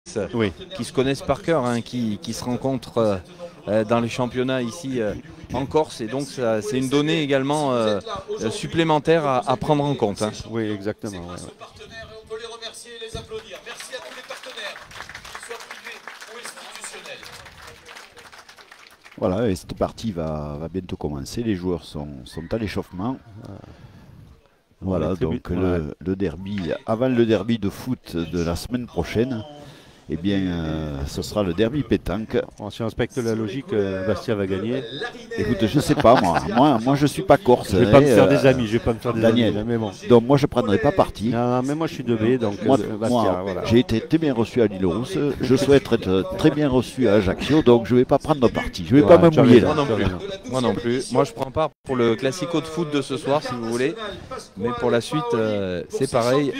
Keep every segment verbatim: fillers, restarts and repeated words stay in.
oui. qui se connaissent par cœur, hein, qui, qui se rencontrent euh, dans les championnats ici euh, en Corse. Et donc c'est une donnée également euh, supplémentaire à, à prendre en compte. Hein. Oui, exactement. Ouais, ouais. Voilà, et cette partie va, va bientôt commencer. Les joueurs sont, sont à l'échauffement. Voilà, donc le, le derby, avant le derby de foot de la semaine prochaine, eh bien, euh, ce sera le derby pétanque. Bon, si on respecte la logique, euh, Bastia va gagner. Écoute, je sais pas, moi. Moi, moi je suis pas corse. Je vais hein, pas me faire euh, des amis, je vais pas me faire des Daniel. amis. Mais bon. Donc moi, je prendrai pas parti. Non, mais moi, je suis de B, donc moi, euh, Bastia, moi voilà. j'ai été très bien reçu à l'Île-Rousse. Je souhaite être très bien reçu à Ajaccio, donc je vais pas prendre parti. Je vais Ouais, pas me mouiller là. Moi non plus. Moi non plus. Moi je prends part pour le classico de foot de ce soir si vous voulez. Mais pour la suite, euh, c'est pareil.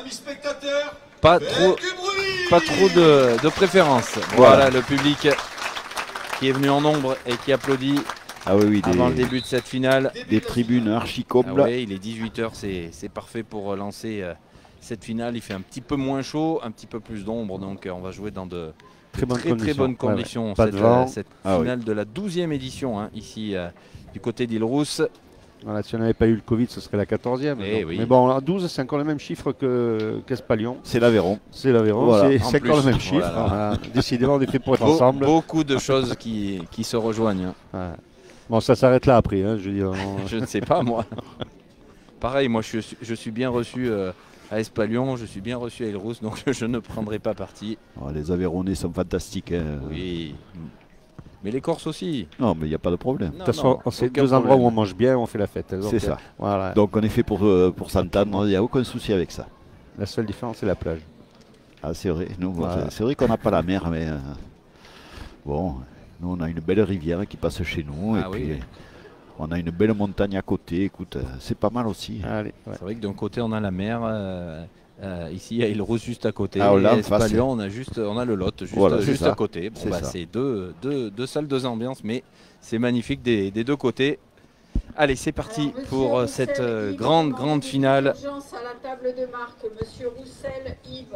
Pas trop, pas trop de, de préférence. Voilà. Voilà le public qui est venu en nombre et qui applaudit ah oui, oui, avant des, le début de cette finale. Des tribunes archi-combles. Ah oui, il est dix-huit heures, c'est parfait pour lancer euh, cette finale. Il fait un petit peu moins chaud, un petit peu plus d'ombre. Donc euh, on va jouer dans de très, bonnes très, très bonnes conditions. Ouais, ouais. Cette, euh, cette ah finale oui. de la douzième édition, hein, ici euh, du côté d'Île-Rousse. Voilà, si on n'avait pas eu le Covid, ce serait la quatorzième. Eh oui. Mais bon, douze, c'est encore le même chiffre qu'Espalion. Qu c'est l'Aveyron. C'est l'Aveyron, voilà. c'est encore le même chiffre. Voilà. Voilà. Décidément, on est fait pour être Be ensemble. Beaucoup de choses qui, qui se rejoignent. Hein. Ouais. Bon, ça s'arrête là après. Hein, je, veux dire, on... je ne sais pas, moi. Pareil, moi, je, je suis bien reçu euh, à Espalion, je suis bien reçu à Île-Rousse, donc je ne prendrai pas parti. Oh, les Aveyronnais sont fantastiques. Hein. Oui. Mais les Corses aussi. Non, mais il n'y a pas de problème. De toute façon, c'est deux endroits où on mange bien, on fait la fête. C'est ça. Voilà. Donc on est fait pour, euh, pour s'entendre, il n'y a aucun souci avec ça. La seule différence, c'est la plage. Ah, c'est vrai. Voilà. C'est vrai qu'on n'a pas la mer, mais euh, bon, nous on a une belle rivière qui passe chez nous. Ah et oui. puis on a une belle montagne à côté. Écoute, c'est pas mal aussi. Ouais. C'est vrai que d'un côté on a la mer. Euh... Euh, ici, il y a Île-Rousse juste à côté. Ah, là, et Espalion, on a juste, on a le Lot juste, voilà, juste à côté. Bon, bah, c'est deux, deux, deux salles, deux ambiances, mais c'est magnifique des, des deux côtés. Allez, c'est parti Alors, pour Roussel, cette euh, grande, grande finale. À la table de marque, Monsieur Roussel, Yves.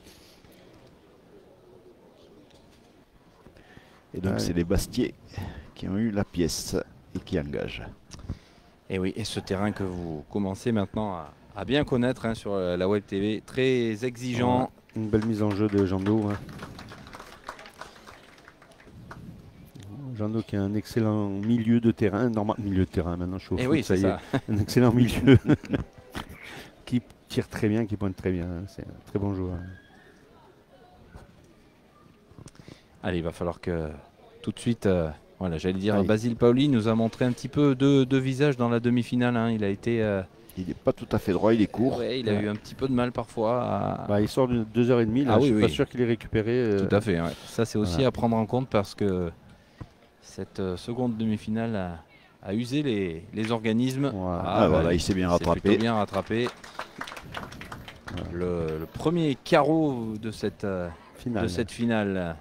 Et donc, ouais. c'est les Bastiais qui ont eu la pièce et qui engagent. Et oui, et ce terrain que vous commencez maintenant à. à bien connaître hein, sur la Web T V, très exigeant. Ouais, une belle mise en jeu de Jando. Hein. Jando qui a un excellent milieu de terrain, normal milieu de terrain maintenant je suis au Et foot, oui, ça y ça. est, un excellent milieu qui tire très bien, qui pointe très bien, hein. C'est un très bon joueur. Allez, il va falloir que tout de suite, euh, voilà, j'allais dire, Allez. Basile Paoli nous a montré un petit peu deux de visages dans la demi-finale. Hein. Il a été euh, Il n'est pas tout à fait droit, il est court. Ouais, il a ouais. eu un petit peu de mal parfois. À... Bah, il sort de deux heures trente, là, ah, je oui, suis oui. pas sûr qu'il ait récupéré. Euh... Tout à fait, ouais. Ça c'est aussi voilà. à prendre en compte parce que cette euh, seconde demi-finale a, a usé les, les organismes. Voilà, ah, ah, voilà bah, il s'est bien rattrapé. bien rattrapé. Voilà. Le, le premier carreau de cette euh, finale. De cette finale.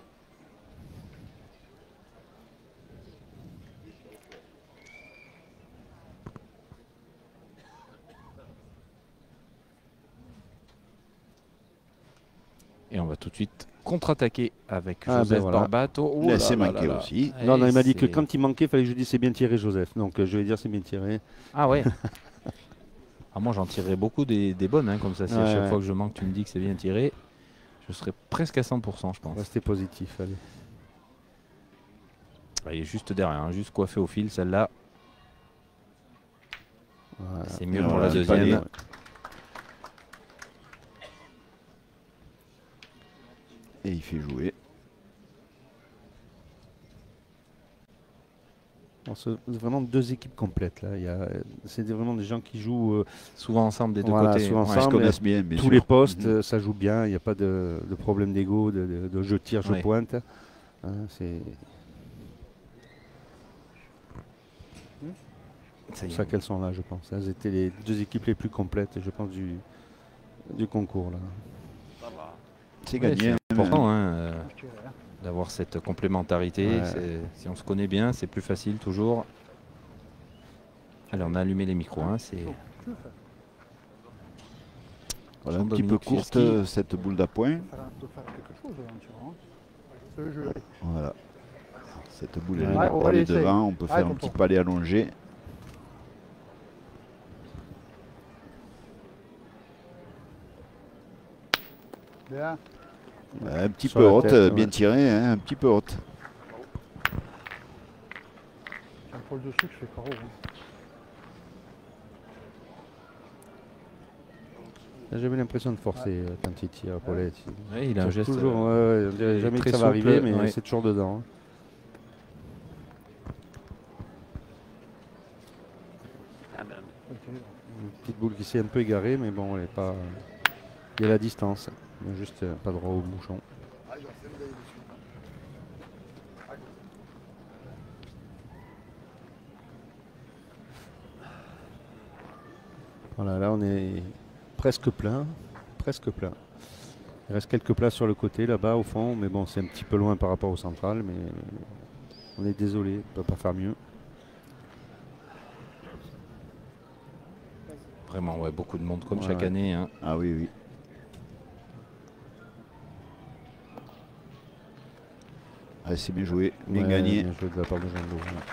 Et on va tout de suite contre-attaquer avec ah Joseph ben voilà. Barbato. Oh là, c'est manqué là. aussi. Non, non, il m'a dit que quand il manquait, il fallait que je dise c'est bien tiré, Joseph. Donc euh, je vais dire c'est bien tiré. Ah ouais. Ah, moi j'en tirerai beaucoup des, des bonnes, hein, comme ça. Si ouais, à chaque ouais. fois que je manque, tu me dis que c'est bien tiré, je serai presque à cent pour cent, je pense. Restez positif, allez. Ah, il est juste derrière, hein, juste coiffé au fil, celle-là. Voilà. C'est mieux pour la deuxième. Et il fait jouer. Bon, c'est vraiment deux équipes complètes là. C'est vraiment des gens qui jouent euh, souvent ensemble des deux voilà, côtés. Souvent ouais, ensemble, connaissent bien, bien tous sûr. les postes, mmh. ça joue bien. Il n'y a pas de, de problème d'ego, de, de, de je tire, je ouais. pointe. Hein, c'est pour ça qu'elles sont là, je pense. Elles étaient les deux équipes les plus complètes, je pense, du, du concours là. C'est gagné. Ouais, c'est important hein, euh, d'avoir cette complémentarité. Ouais. Si on se connaît bien, c'est plus facile toujours. Allez, on a allumé les micros. Hein, Voilà, un petit peu courte euh, cette boule d'appoint. Voilà. Cette boule elle Ouais, est pour aller devant, on peut ouais, faire un petit palais allongé. Bien. Ouais, un petit Sur peu la haute, tête, bien ouais. tiré, hein, un petit peu haute. Un pôle dessus, je fais carreau. Hein. J'ai jamais l'impression de forcer euh, quand il tire pour les. Ouais, il a un geste. Toujours, euh, ouais, ouais, on dirait jamais que très ça va souple, arriver, mais ouais. c'est toujours dedans. hein. Okay. Une petite boule qui s'est un peu égarée, mais bon, elle est pas. Il y a la distance, il y a juste euh, pas droit au bouchon. Voilà, là on est presque plein, presque plein. Il reste quelques places sur le côté là-bas au fond, mais bon, c'est un petit peu loin par rapport au central, mais on est désolé, on ne peut pas faire mieux. Vraiment, ouais, beaucoup de monde comme Ouais, chaque ouais. année. Hein. Ah oui, oui. Ah, c'est bien joué, bien Ouais, gagné. Bien joué de la part de Jean-Beau.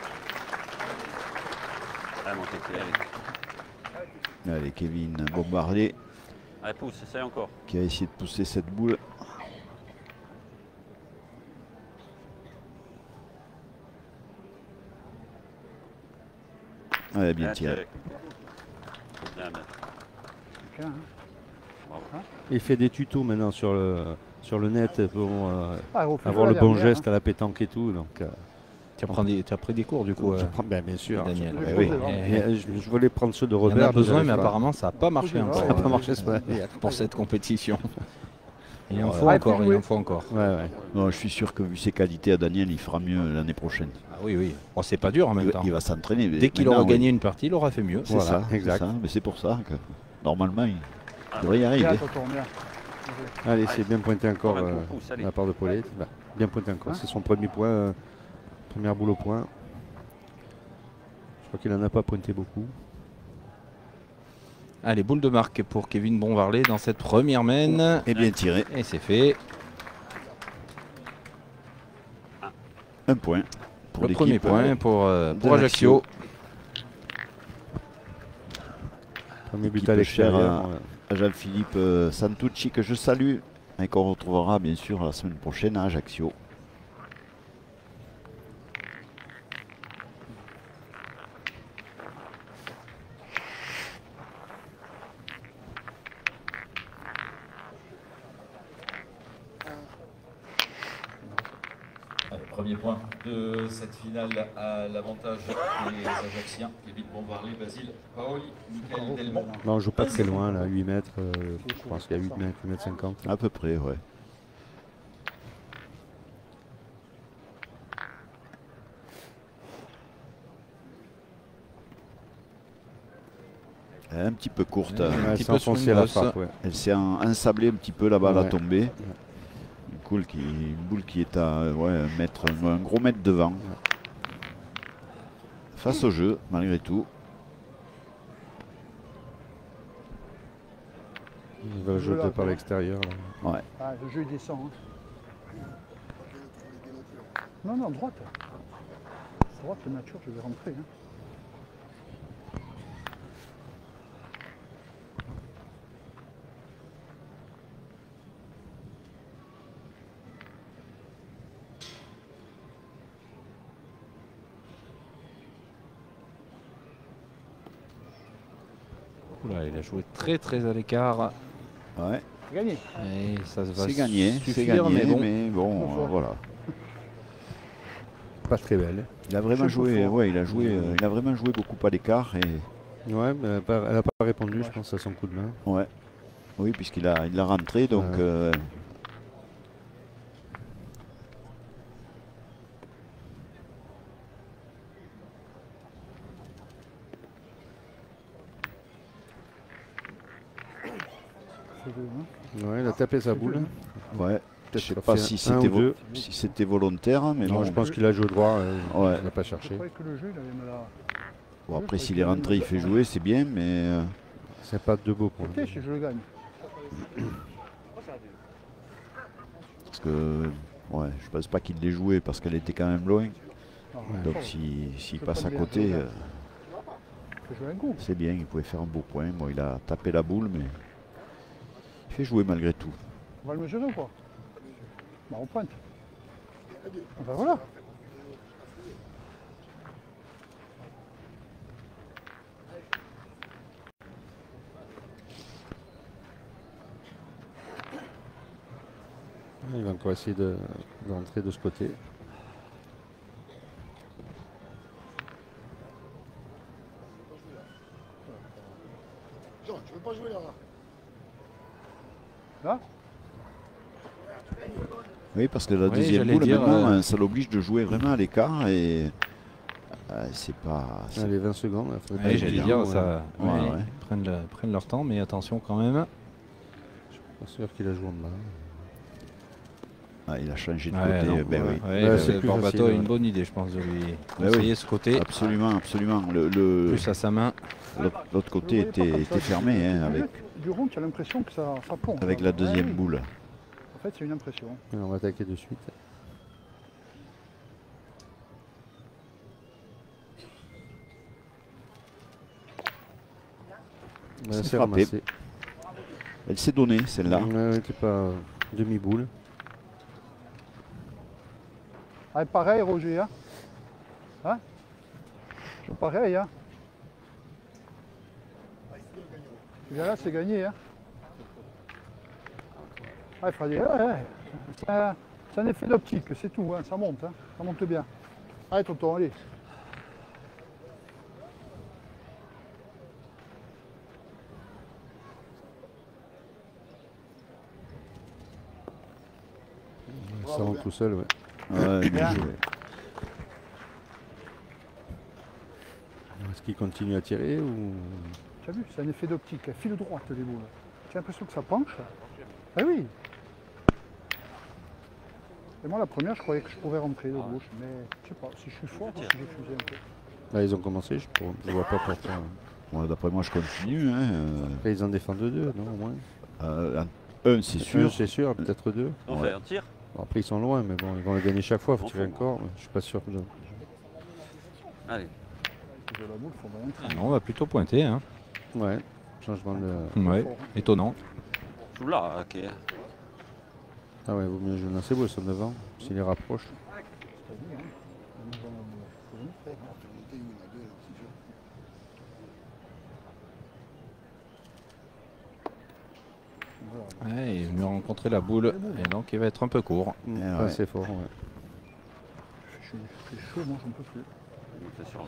Ouais. Allez, Kevin bombardé Allez, pousse, essaye encore. qui a essayé de pousser cette boule. Ouais, bien tiré. Bien, bien. Bien, hein. Il fait des tutos maintenant sur le, sur le net pour euh, Ah, au plus avoir la le bon dernière, geste hein. à la pétanque et tout. Donc, euh, Tu as, pris des, tu as pris des cours du coup, je euh, prends- ben, bien sûr. Daniel. Je Eh pose oui. les vents. Eh, Et, euh, je, je voulais prendre ceux de Il y en Robert. a besoin, j'arrive mais pas. apparemment ça n'a pas marché encore. Ça n'a pas marché ce matin. Pour cette compétition. Il en Ouais. faut Ouais, encore, plus il joué. en faut encore. Ouais, ouais. Non, je suis sûr que vu ses qualités à Daniel, il fera mieux l'année prochaine. Ah oui, oui. Bon, c'est pas dur en même Il, temps. il va s'entraîner. Dès qu'il Maintenant, aura oui. gagné une partie, il aura fait mieux. C'est Voilà, ça, c'est exact. ça. Mais c'est pour ça que normalement, il devrait y Bien, arriver. tonton, bien. Allez, c'est bien pointé encore Encore un euh, coup, pousse, allez. de la part de Paulette. Bah, bien pointé encore. Hein C'est son premier point, euh, première boule au point. Je crois qu'il n'en a pas pointé beaucoup. Allez, boule de marque pour Kevin Bonvarlet dans cette première main. Et bien tiré. Et c'est fait. Un point. Pour Le premier l'équipe, point euh, pour, euh, pour d'Ajaccio. Ajaccio. Premier but Équipe à chère l'extérieur. à- ouais. à Jean-Philippe euh, Santucci que je salue et qu'on retrouvera bien sûr la semaine prochaine à Ajaccio. Allez, premier point de cette finale à l'avantage des Ajacciens. Kevin Bonvarlet, Basile Paoli, Michael Delmont. Non, on joue pas très loin, là, huit mètres. euh, je pense qu'il y a huit mètres, huit mètres cinquante. À peu près, ouais. Elle est un petit peu courte. Ouais. hein. Ouais, petit c'est peu sur enfoncé une à la bosse. frappe, ouais. Elle s'est en- ensablée un petit peu là-bas à la Ouais. tombée. Une, coule qui, une boule qui est à ouais, un, mètre, un gros mètre devant. Face au jeu, malgré tout. Il va jouer là, par là. l'extérieur. là. Ouais. Ah, le jeu il descend. Hein. Non, non, droite. Droite, la nature, je vais rentrer. Hein. Oula, il a joué très très à l'écart. Ouais. Gagné. Et ça va C'est gagné, c'est suffire, gagné, mais bon. mais bon, Trop euh, fort. voilà. Pas très belle. Il a vraiment Je joué, suis fort. ouais, il a joué, euh, il a vraiment joué beaucoup à l'écart et Ouais, mais elle n'a pas, elle a pas répondu, je pense, à son coup de main. ouais, oui, puisqu'il a, il a rentré, donc Ouais. euh, C'est deux, hein. Ouais, il a tapé sa boule. ouais. Je Peut-être sais qu'il a pas fait si un c'était ou vo- deux. si c'était volontaire, mais Non, bon. je pense qu'il a joué droit. euh, Ouais. Il n'a pas Je cherché. croyais que le jeu, il avait mal à... Bon, après, s'il est rentré, il fait jouer, c'est bien, mais euh, C'est pas de beaux points. Ok, si je le gagne. Parce que ouais, je pense pas qu'il l'ait joué parce qu'elle était quand même loin. Non, Donc non, s'il si, peut passe pas à bien côté, jouer. euh, il faut jouer un coup. c'est bien, il pouvait faire un beau point. Bon, il a tapé la boule, mais il fait jouer malgré tout. On va le mesurer ou pas? Bah, on pointe. Ah ben voilà. Il va encore essayer de, d'entrer de ce côté. Non, tu veux pas jouer là. Là? Oui, parce que la Oui, deuxième j'allais boule, dire, maintenant, euh, ça l'oblige de jouer vraiment à l'écart et euh, c'est pas. c'est- Allez, vingt secondes. il faudrait Ouais, pas j'allais oublier, dire, ouais. ça, Ouais, ouais, ouais. Ils prennent, le- prennent leur temps, mais attention quand même. Pas sûr qu'il a joué en bas. Ah, il a changé de Ouais, côté, non, ben ouais. oui. Ouais, Bah, le- c'est le plus Barbato facile, a ouais. une bonne idée, je pense, de lui Bah conseiller oui. ce côté. Absolument, absolument. Le, le- Plus à sa main. l'autre l'autre côté Vous voyez pas était, comme était ça, fermé du- hein, du- avec, Du rond, tu as l'impression que ça, ça plombe. avec là. la deuxième Ouais, oui. boule. En fait, c'est une impression. Et on va attaquer de suite. Bah, C'est c'est frappé. ramassé. Elle s'est donnée, celle-là. Ouais, ouais, t'es pas euh, demi-boule. Ah, pareil, Roger. Hein, hein C'est pareil. Hein Tu viens là, c'est gagné. Hein ah, il fera dire, ouais, ouais. C'est un, c'est un effet d'optique, c'est tout. Hein, ça monte. Hein, ça monte bien. Allez, tonton, allez. Ça rentre tout seul, ouais. Ouais, bien Bien. joué. Est-ce qu'il continue à tirer ou... Tu as vu, c'est un effet d'optique. Elle file droite, les boules. J'ai l'impression que ça penche. Ah oui. Et moi, la première, je croyais que je pouvais rentrer de gauche. Mais je sais pas, si je suis fort, si j'ai fusé un peu. Là, ils ont commencé, je ne vois pas pourquoi. Bon, d'après moi, je continue. Hein, euh, Après, ils en défendent deux, non, au moins. euh, un, un, c'est Un, sûr. c'est sûr, peut-être deux. On Ouais. fait un tir. Bon, après, ils sont loin, mais bon, ils vont le gagner chaque fois. Il faut On tirer fout. encore. mais Je suis pas sûr. De... Allez. De la boule, faut rien traîner. Non, on va plutôt pointer. Hein. Ouais, changement de. Ouais, étonnant. Joue là, ok. Ah ouais, vaut mieux jouer. Non, c'est beau, ils sont devant. S'il les rapproche. Ouais, il est venu rencontrer la boule, et donc il va être un peu court. Mm, Eh pas ouais. assez fort, ouais. Je suis je suis chaud, moi, j'en peux plus. C'est sur l'eau.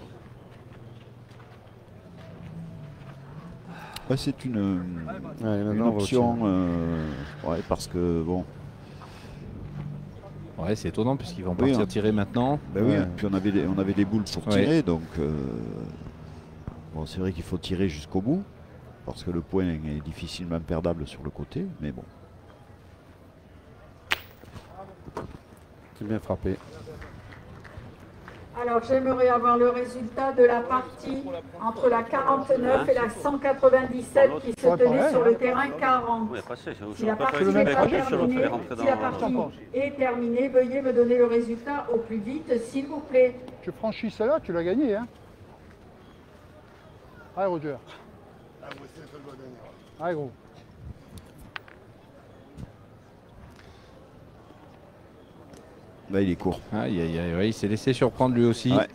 Ouais, c'est une, Ouais, une maintenant, on va au tir. option. euh, ouais, parce que bon. Ouais, c'est étonnant puisqu'ils vont Oui, partir hein. tirer maintenant. Ben oui, Ouais. puis on avait, les, on avait les boules pour Ouais. tirer, donc euh, bon, c'est vrai qu'il faut tirer jusqu'au bout, parce que le point est difficilement perdable sur le côté, mais bon. C'est bien frappé. Alors j'aimerais avoir le résultat de la partie entre la quarante-neuf et la cent quatre-vingt-dix-sept qui se Ouais, tenait pareil, sur hein. le terrain quarante. Oui, passé. Si la partie le n'est même pas trajet, c'est le même terminée, rentrer si la dans- partie dans- est terminée, veuillez me donner le résultat au plus vite, s'il vous plaît. Tu franchis celle-là, tu l'as gagné. Hein Allez, Roger. Allez, gros. Là, il est court. Aïe, aïe, aïe, ouais, il s'est laissé surprendre lui aussi. Ouais.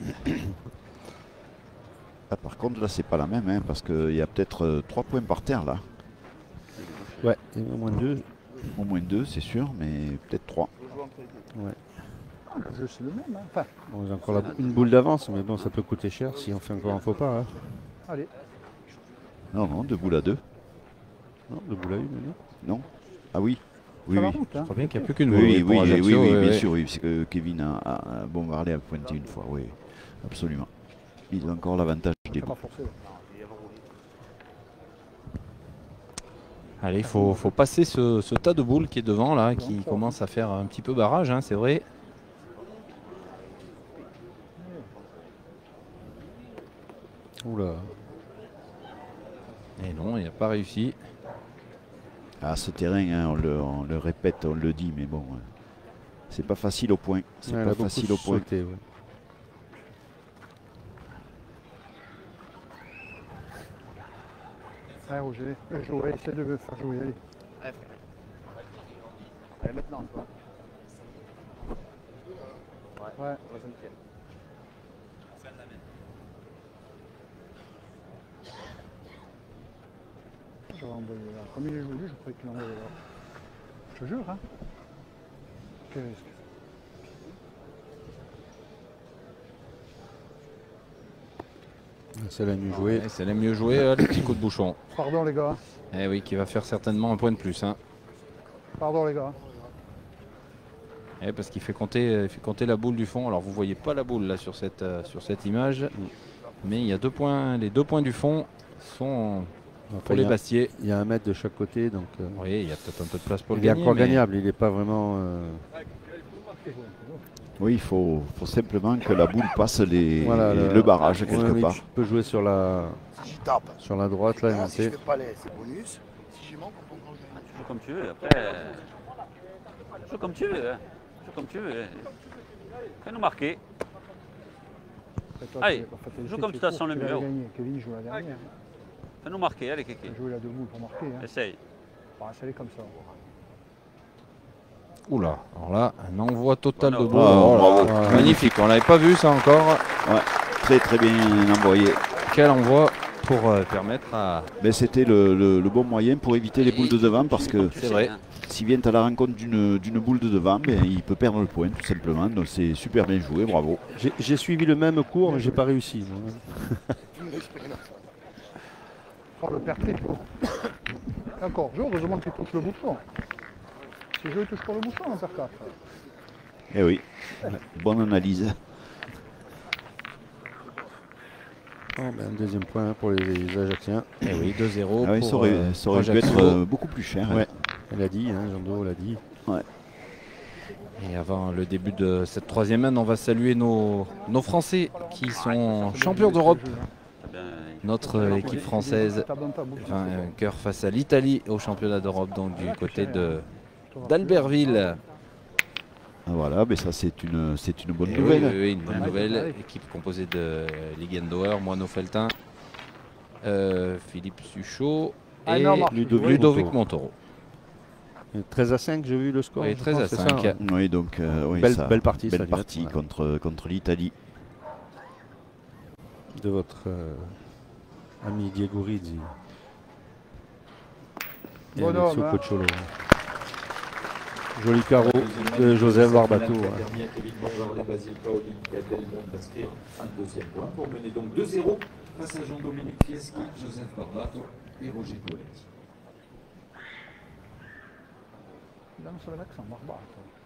Ah, par contre, là, c'est pas la même, hein, parce qu'il y a peut-être euh, trois points par terre, là. Ouais, et au moins deux. Au moins deux, c'est sûr, mais peut-être trois. Ouais. Ah, le jeu, c'est le même. Hein. Enfin, Bon, j'ai encore la- une boule d'avance, mais bon, ça peut coûter cher si on fait encore un faux pas. Hein. allez. Non, non, deux boules à deux. Non, deux boules à une, non. Non. Ah oui. Oui, Ça va oui. route, Je hein. crois bien qu'il n'y a plus qu'une Oui, boule oui, pour oui, oui, Ajaccio, oui, oui, ouais, bien ouais. sûr, oui, parce que Kevin a, a, a bombardé, a pointé une fois, oui, absolument. Il a encore l'avantage des C'est boules. pas forcé. là. Allez, il faut, faut passer ce, ce tas de boules qui est devant là, qui commence à faire un petit peu barrage, hein, c'est vrai. Oula. Et non, il n'a pas réussi. À ce terrain, hein, on, le, on le répète, on le dit, mais bon, hein, c'est pas facile au point. C'est Ouais, pas facile au point. Sauté, ouais. Allez, Roger, euh, jouer, essaie de me faire jouer. Allez, allez maintenant. Toi. Ouais. Je vais envoyer là. Comme il est joli, je croyais qu'il envoyait là. Je te jure, hein. Quel risque. C'est la mieux jouée. Ouais, c'est la mieux jouée, euh, le petit coup de bouchon. Pardon les gars. Eh oui, qui va faire certainement un point de plus. Hein. Pardon les gars. Eh, parce qu'il fait compter, il fait compter la boule du fond. Alors vous voyez pas la boule là sur cette, euh, sur cette image, mais il y a deux points. Les deux points du fond sont Enfin, pour les Bastiers. Il y a un mètre de chaque côté, donc. Euh, oui, il y a peut-être un peu de place pour le il gagner. Il est encore mais... gagnable. Il n'est pas vraiment. Euh... Oui, il faut, faut simplement que la boule passe les, voilà, les, le, le barrage quelque ouais, part. Tu peux jouer sur la, Si je tape, sur la droite là. alors, Et si je fais pas les, c'est bonus. Si j'y manque, on prend le Tu joues comme tu veux. Après, joue comme tu veux. Hein. Joue comme tu veux. Fais-nous marquer. Toi, Allez, tu, joue comme tu t'as sans le mur. Kevin joue la dernière. Fais-nous marquer, allez Kéké. Il a joué la deux boules pour marquer. Hein. Essaye. Bon, ça allait comme ça. Oula, alors là, un envoi total Bon, de boule. oh, Oh là bravo. là, magnifique, on l'avait pas vu ça encore. Ouais, très très bien envoyé. Quel envoi pour euh, permettre à... Mais c'était le, le, le bon moyen pour éviter les boules de devant parce que C'est vrai. s'il vient à la rencontre d'une d'une boule de devant, ben, il peut perdre le point tout simplement. Donc c'est super bien joué, bravo. J'ai suivi le même cours, mais j'ai pas réussi. Oh, le père Tricot. Encore, je heureusement qu'il touche le bouchon. Si je touche pas le bouchon, on perd quatre. Eh oui, bonne analyse. Oh, ben, un deuxième point pour les, les Ajacciens. Eh oui, deux zéro. Ah oui, pour, ça aurait, euh, ça aurait pu Ajaccio. être euh, beaucoup plus cher. Ouais, elle a dit, hein, Jean-Do l'a dit. Ouais. Et avant le début de cette troisième année, on va saluer nos, nos Français qui sont champions d'Europe. Notre équipe française, vainqueur face à l'Italie au championnat d'Europe, donc du côté de d'Albertville. Ah, voilà, mais ça c'est une, c'est une bonne Et nouvelle. Oui, oui, oui, une bonne nouvelle. Équipe composée de Ligendauer, Moineau Feltin, euh, Philippe Suchot Ah, et non, Marc, Ludovic, oui. Ludovic Montaureau. treize à cinq, j'ai vu le score. Oui, je treize à pense, c'est cinq. ça, hein. Oui, donc euh, oui, Belle- ça- belle partie, ça belle doit partie être, ouais. contre, contre l'Italie. De votre euh, ami Diego Rizzi. Et Bon Alexio homme, hein. Coccolo. Joli carreau de Joseph Barbato. ouais. deuxième point pour mener donc deux zéro face à Jean-Dominique Fieschi, Joseph Barbato et Roger Poletti. Là, on se l'accent, Barbato.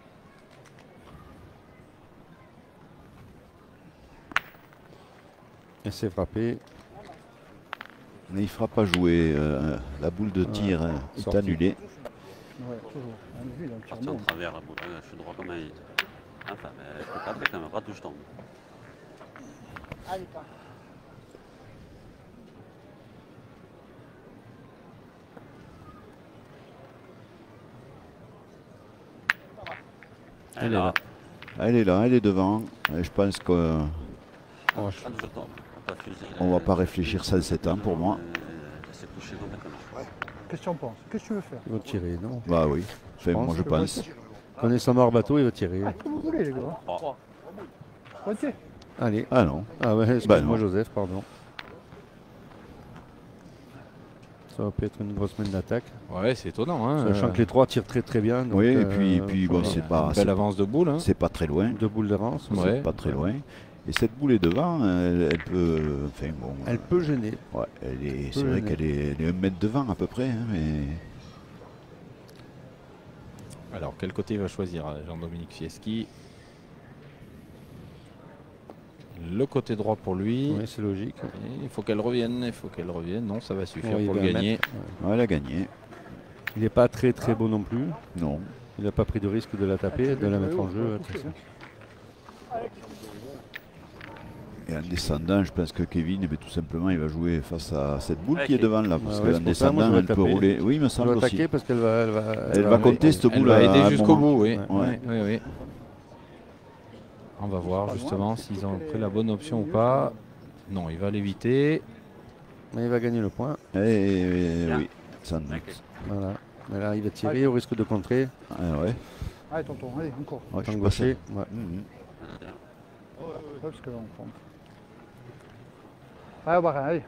Et c'est frappé. Mais il ne fera pas jouer. euh, la boule de tir euh, est sorti. annulée. Ouais, toujours. On a vu, il a un petit Parti en remonte. travers, la boule. Ouais, je suis droit comme un hit. Enfin, mais il faut cadrer quand même, pas touche tombe. Allez, pas. Elle est là. Elle est là, elle est devant. Et je pense qu'on Oh, je- Pas touche tombe. Faut pas fuser. ne va pas réfléchir cent sept ans pour moi. Euh, C'est couché complètement. Qu'est-ce que tu en penses? Qu'est-ce que tu veux faire? Il va tirer, non? Bah oui, enfin, pense moi je que pense. Connaissant Barbato, il va tirer. Ah, que vous voulez, les gars. Oh. Ok. Allez. Ah non. Ah ouais, Bah excuse-moi non. Joseph, pardon. Ça va peut être une grosse mène d'attaque. Ouais, c'est étonnant. Hein, Sachant euh, que les trois tirent très très bien. donc, Oui, et euh, puis, et puis bon, voilà. c'est pas, Belle c'est avance de boule. Hein. c'est pas très loin. Deux boules d'avance. Ouais. C'est pas très loin. Et cette boule est devant, elle, elle peut. Enfin bon. Elle peut gêner. Ouais, elle est, c'est peut vrai gêner. qu'elle est, elle est un mètre devant à peu près. Hein, mais Alors, quel côté il va choisir euh, Jean-Dominique Fieschi? Le côté droit pour lui. Oui, c'est logique. Et il faut qu'elle revienne, il faut qu'elle revienne. Non, ça va suffire Ouais, il pour va le un gagner. mètre, ouais. ouais, elle a gagné. Il n'est pas très très beau non plus. Non. Il n'a pas pris de risque de la taper, de la mettre en jeu. Attention. Et en descendant, je pense que Kevin, eh bien, tout simplement, il va jouer face à cette boule Ouais, qui est qui- devant là. Parce Ah ouais, qu'en c'est pour ça, moi, descendant, je vais elle peut taper. rouler. Oui, il me Elle semble va attaquer aussi. parce qu'elle va, elle va, Elle va compter cette Elle boule va à aider un jusqu'au moment. bout, oui. Ouais. Oui, oui, oui. On va voir justement s'ils ont pris la bonne option ou pas. Non, il va l'éviter. Mais il va gagner le point. Eh, eh, oui, sans doute. Voilà. Mais là, il va tirer au risque de contrer. Ah, ouais. Allez, tonton, allez, encore. Ouais, je Tant suis gaucher. passé. Ouais. Mhm. Ouais, parce que là, on prend. Allez, au barrin, allez.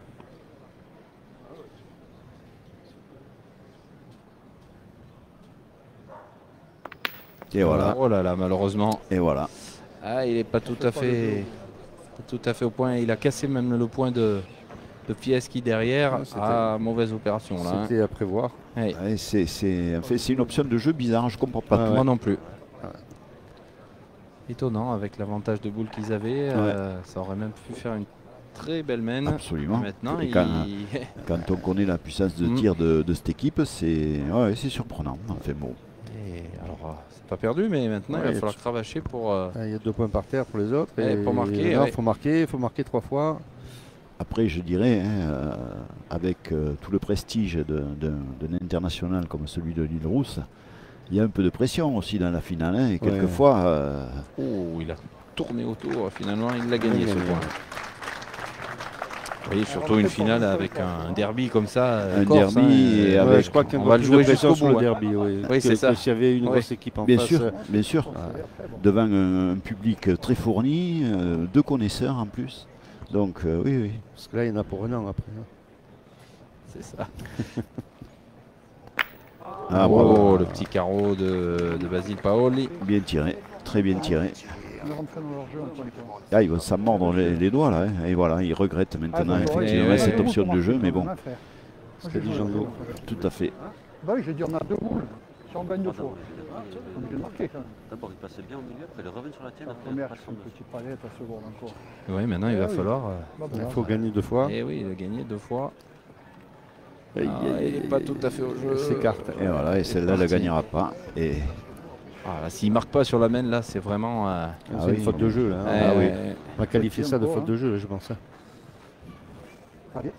Et voilà. Oh là là, malheureusement. Et voilà. Ah, il n'est pas tout à fait, pas tout à fait au point. Il a cassé même le point de, de Fieschi derrière. Ah, c'était- Ah, mauvaise opération là. hein. C'était à prévoir. Ouais. Ouais, c'est c'est- en fait, c'est une option de jeu bizarre, je comprends pas Ah, tout. Moi non plus. Ouais. Étonnant, avec l'avantage de boule qu'ils avaient, euh, ça aurait même pu faire une très belle main. Absolument. Maintenant, Et il... quand, quand on connaît la puissance de Mm. tir de, de cette équipe, c'est ouais, c'est surprenant. Enfin bon. Et alors, euh, c'est pas perdu, mais maintenant Ouais, il va et falloir tu- cravacher pour. euh, Ah, il y a deux points par terre pour les autres. Ouais, Et pour marquer, non, ouais. faut marquer, il faut marquer trois fois. Après, je dirais, hein, euh, avec euh, tout le prestige de- de- d'un international comme celui de l'île Rousse, il y a un peu de pression aussi dans la finale. hein, et Ouais. quelquefois, euh, Oh, il a tourné autour, finalement il l'a gagné ce gagné, point. Vous voyez, surtout une finale avec un derby comme ça. un Corse, derby hein, et et- avec. Ouais, je crois qu'il y a on encore va le plus jouer de pression jusqu'au sur bout, le hein. derby. Oui, Oui, c'est que- ça. que s'il y avait une Oui. grosse équipe en Bien face. sûr, euh, bien sûr. Devant un, un public très fourni, euh, deux connaisseurs en plus. Donc, euh, oui, oui. Parce que là, il y en a pour un an après. hein. C'est ça. Ah, oh, bravo. le petit carreau de, de Basile Paoli. Bien tiré, très bien tiré. On est rentré dans leur jeu encore une fois. Ah, il va s'en mordre les, les doigts là. hein. Et voilà, il regrette maintenant Ah, bon, effectivement ouais, cette ouais. option de jeu, mais bon, Frère. Ce qu'a dit Django. tout à fait. Bah oui, j'ai dit on a deux boules. Si on gagne deux fois. On est obligé de marquer quand même. D'abord, il passait bien au milieu, après il revient sur la tienne, La après il première, passe c'est en une dessous. petite palette, la seconde encore. Oui, maintenant il Eh va oui. falloir. euh, Bah, Il voilà. faut gagner deux fois. Eh oui, il a gagné deux fois. Aïe, Ah, aïe, il n'est aïe, pas aïe, tout à fait au jeu. il s'écarte. Et voilà, et celle-là, elle ne gagnera pas. Et Ah, là, s'il ne marque pas sur la main, là, c'est vraiment. euh, C'est Ah une oui. faute de jeu. Là, hein. euh, Ah oui. On va qualifier ça de encore, faute hein. de jeu, je pense. hein. Allez.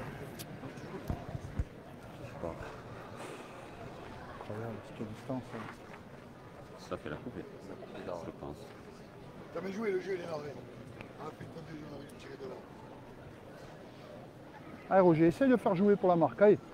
Incroyable, cette distance. hein. Ça fait la coupée, je pense. T'as bien joué, le jeu il est énervé. Ah putain, déjà on a envie de tirer de là. Allez Roger, essaye de faire jouer pour la marque. Allez.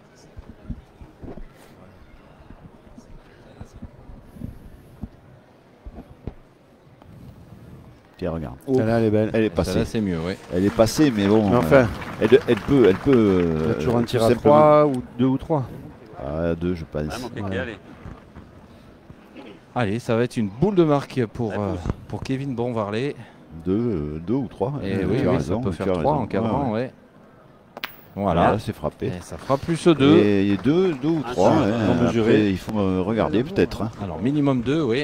tiens, regarde. Celle-là, elle est belle. Elle est ça, passée. là, c'est mieux, oui. Elle est passée, mais bon. Mais enfin, euh, elle, elle peut. Elle peut il y a euh, toujours un tout tir à simplement- trois ou deux ou trois. Ah, deux, je pense. Ah, mon kéké, Ouais. allez. Allez, ça va être une boule de marque pour, La euh, pousse. pour Kevin Bonvarlet. Deux, euh, deux ou trois. Et euh, oui, tu as oui, raison, ça peut tu faire as trois raison. en cadrant, Ouais, ouais. ouais. Voilà. Voilà, c'est frappé. Et ça fera plus deux. Et deux, deux ou Un trois. seul, hein. non Après, mesuré. il faut euh, regarder peut-être. hein. Alors, minimum deux, oui.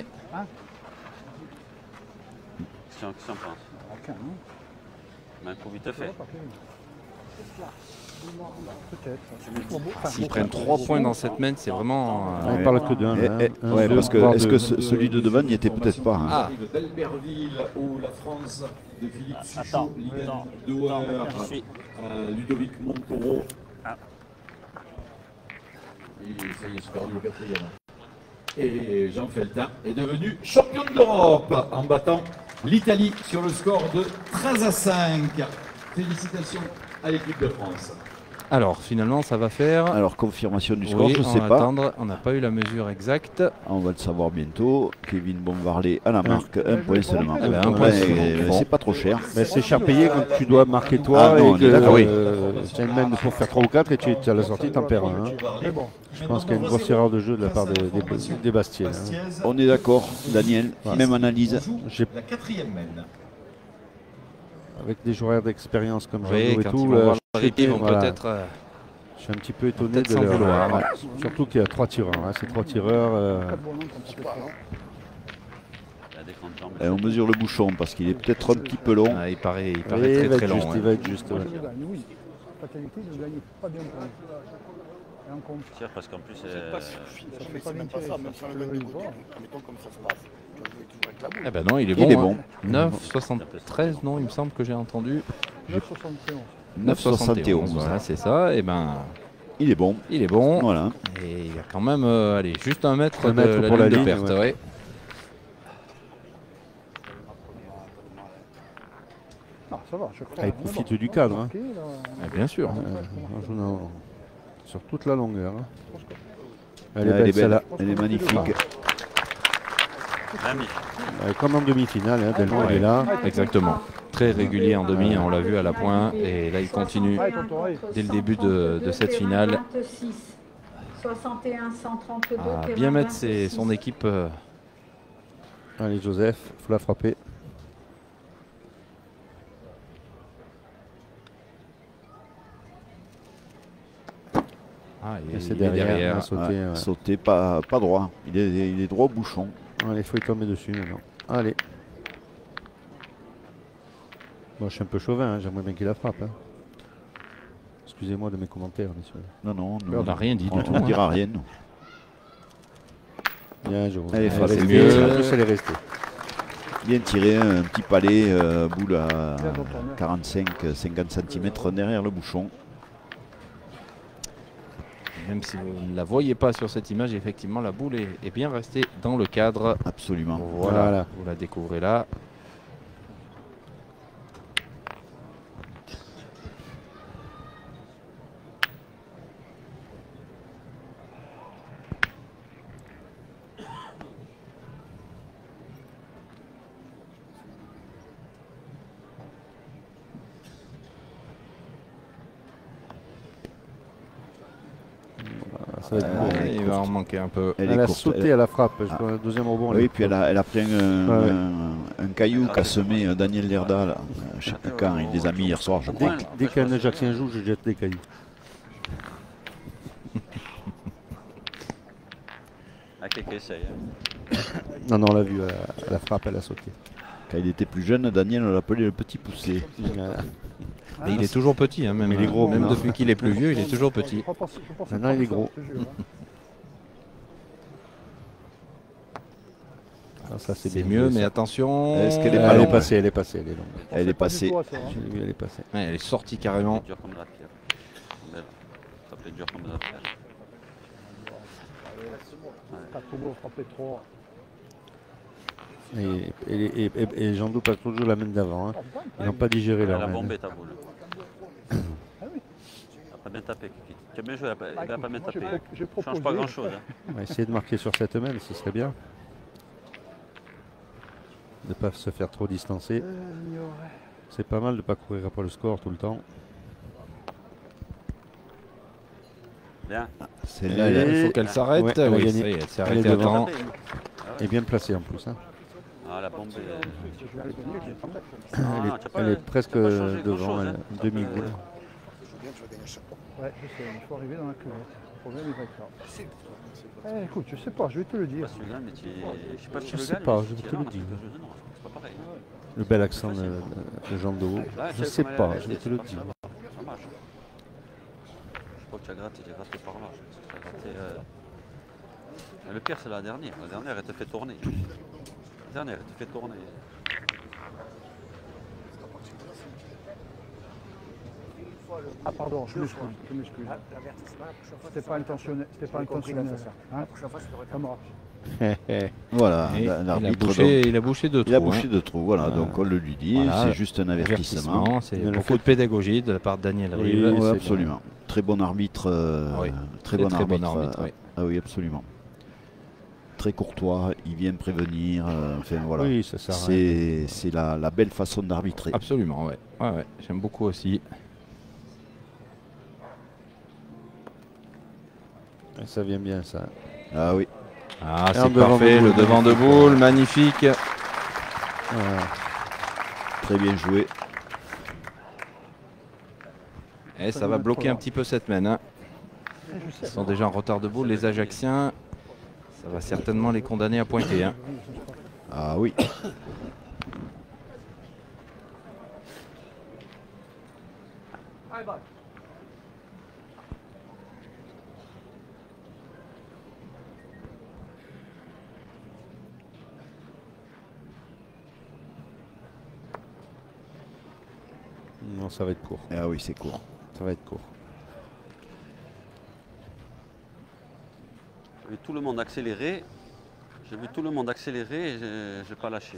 Si on si on pense. Aucun, hein. Mais un coup vite fait. Peut-être. S'ils prennent trois points dans cette main, c'est vraiment. Ah, euh, il parle que d'un. Eh, là, eh, hein. Un, ouais, deux, parce que voire est-ce deux. que ce- celui de devant n'y était peut-être pas. hein. Ah. De d'Albertville où la France de Philippe Suchot, Attends, Ligan attends, Douer, attends, je suis. euh, Ludovic Montoro. Ah. Et ça y est, c'est perdu le quatrième. Et Jean Feltin est devenu champion d'Europe en battant l'Italie sur le score de treize à cinq. Félicitations à l'équipe de France. Alors, finalement, ça va faire. Alors, confirmation du score, Oui, je ne on sais va pas. attendre. On n'a pas eu la mesure exacte. On va le savoir bientôt. Kevin Bonvarlet à la marque, un je point vais seulement. prendre un Ouais, point euh, seulement. c'est pas trop cher. Mais c'est cher payé quand tu dois marquer toi Ah non, on et est que d'accord, oui. euh, tu as une main pour faire trois ou quatre et tu es à la sortie, tu en perds un. hein. Mais bon. Je pense qu'il y a une grosse erreur de jeu de la part des, des, des Bastiers. hein. On est d'accord, Daniel. Ouais. Même analyse. J'ai- La quatrième mène. Avec des joueurs d'expérience comme Oui, Jean-Loup et quand tout, ils vont euh, voir je leur suis équipe, ils vont voilà. peut-être. euh, Je suis un petit peu étonné peut-être de s'en leur- vouloir. ouais. Surtout qu'il y a trois tireurs. hein. Ces trois tireurs. euh, Quatre ballons comme ça peut faire. Il y a des grandes jambes. Et on mesure le bouchon parce qu'il est peut-être un petit peu long. ah, il paraît, il oui, paraît il très va très être long. juste, ouais. il va être juste. ouais. Il gagne, oui. Fatalité, il gagne pas bien pour lui. Et on compte. Tire parce qu'en plus, C'est euh, pas suffisant, Ça fait mais pas c'est même bien pas tiré, ça, ça. même si on le Je gagne le de vois. côté, admettons comme ça se passe. Eh ben non, il est Il bon. est hein. bon. neuf soixante-treize, non, il me semble que j'ai entendu. neuf soixante et onze. neuf soixante et onze, voilà, c'est ça. Et ben, Il est bon. il est bon. Voilà. Et il y a quand même, euh, allez, juste un mètre, Un de mètre la pour ligne la de ligne, perte. ouais. Ouais. Ah, ça va, je crois. Ah, il On est profite bon. du cadre. Hein. Ok, là. Ah, bien sûr. Euh, on joue dans- sur toute la longueur. hein. Elle Elle est est belle belle. celle-là. Elle est magnifique. L'ami. Euh, Comme en demi-finale, hein, Delmont il est là. Exactement. Très régulier en demi, on l'a vu à la pointe. Et là, il continue Allez, tonton, allez. dès le début de, de cette finale soixante et un, cent trente-deux, à bien mettre ses- son équipe. euh, Allez Joseph, faut la frapper. Ah, il, Et c'est il est derrière, derrière. on a sauté, Ouais, ouais. Sauter pas, pas droit. Il est, il est droit au bouchon. Allez, il faut y tomber dessus maintenant. Allez. Bon, je suis un peu chauvin, hein, j'aimerais bien qu'il la frappe. hein. Excusez-moi de mes commentaires, messieurs. Non, non, On n'a rien dit on du tout. ne hein. dira rien. nous. Bien, je vous Allez, elle est c'est restée, mieux. en plus, elle est restée. Bien tiré, un petit palais, euh, boule à Bien, tonton, bien. quarante-cinq à cinquante centimètres derrière le bouchon. Même si vous ne la voyez pas sur cette image, effectivement, la boule est, est bien restée dans le cadre. Absolument. Voilà, Voilà. vous la découvrez là. Ça va être beau. Ah, il va en manquer un peu. Elle Elle, est a courte. sauté Elle- à la frappe. Je Ah. crois, le deuxième rebond. elle Oui, est puis elle courte. a, elle a pris un, Ouais, ouais. un- un caillou qu'a semé euh, Daniel Lerda. Là. Je sais plus quand, il les a mis hier soir, je Dès, crois. que- dès qu'un Ajaxien joue, je jette des cailloux. Ah, quelqu'un essaye. hein. Non, non, on l'a vu, à la, à la frappe, elle a sauté. Quand il était plus jeune, Daniel, on l'appelait le petit poussé. Voilà. Et il est toujours petit, hein, même, Mais il est gros, même maintenant. depuis qu'il est plus vieux, il est toujours petit. Je crois pas- je pensais Maintenant, pas il est ça, gros. je te jure, hein. Ah, ça, C'est bien mieux, joué, mais ça. attention. Est-ce qu'elle est Elle pas est longue passée, elle est passée, elle est longue. Je Elle est pensais pas du passée. tout à ça, hein. J'ai vu, elle est passée. Ouais, elle est sortie carrément. Dur comme de la pierre. Belle. Ça peut être dur comme de la pierre. Pas trop beau, frapper trop. Et, et, et, et, et Jean-Dou passe toujours la main d'avant. Hein. Ils n'ont pas digéré Elle leur a main. bombé ta boule. Ah oui. Elle n'a pas bien tapé, Kiki. Tu as bien joué, elle n'a pas- elle n'a pas bien Moi, j'ai tapé. pro- j'ai Ça change proposé. pas grand chose. On va essayer de marquer sur cette main, ce serait bien. De ne pas se faire trop distancer. Euh, ignoré. C'est pas mal de ne pas courir après le score tout le temps. Bien. Celle-là, Et- elle a- Il faut qu'elle s'arrête. Ouais, elle a oui, gagné. ça y est, elle s'est Elle est arrêtée à devant. temps. Et bien placée en plus. Hein. Ah, la bombe. est- Je vais aller gagner, j'ai pas fait. Ah, Elle, non, est, tu as pas- elle est presque tu as pas changé devant, grand-chose, elle, hein. une demi-boule. Bien, tu vas gagner chaque fois. Ouais, je sais, il faut arriver dans la cuvette. Le problème, il va être là. Eh, écoute, je sais pas, je vais te le dire. Pas celui-là, mais tu je sais pas si Je tu le sais gagnes, pas, mais je si vais tu te es le là, dire. on a fait deux jeux, non, c'est pas pareil. Le bel accent de, de, de Jean de Haut. Là, Je sais sais comment pas, elle est je vais te restée, le c'est dire. comme ça, ça marche. Je crois que tu as gratté, tu as gratté par là. Je pense que tu as gratté, euh, mais le pire, c'est la dernière. La dernière, elle te fait tourner. La dernière, elle te fait tourner. Ah, pardon, je m'excuse, je m'excuse. C'était pas intentionnel, c'était pas intentionnel. Hein, ça marche. Voilà, Et la- il, a l'arbitre. bouché, donc, il a bouché de il a trous. bouché hein. de trous, voilà, Voilà. donc on le lui dit, Voilà. c'est juste un avertissement. Avertissement, c'est Ne le beaucoup faites- de pédagogie de la part de Daniel Oui, Rive. oui, Ouais, c'est absolument. Très bon arbitre. euh, Oui, très, très, bon très arbitre. bon arbitre, euh, oui. Ah oui, absolument. Très courtois, il vient prévenir. euh, enfin voilà. Oui, ça sert à rien. C'est c'est la, la belle façon d'arbitrer. Absolument, ouais. Ouais, ouais. J'aime beaucoup aussi. Ça vient bien, ça. Ah oui. Ah, Et en c'est devant parfait, de le boule, devant de magnifique. boule, magnifique. Voilà. Très bien joué. Et ça va bloquer un petit peu cette main. hein. Ils sont déjà en retard de boule, les Ajaxiens. Ça va certainement les condamner à pointer. hein. Ah oui. Non, ça va être court. Ah oui, c'est court. Ça va être court. J'ai vu tout le monde accélérer. J'ai vu tout le monde accélérer et je n'ai pas lâché.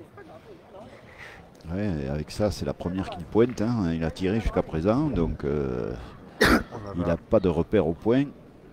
Ouais, avec ça, c'est la première qu'il pointe. Hein. Il a tiré jusqu'à présent, donc euh, il n'a pas de repère au point.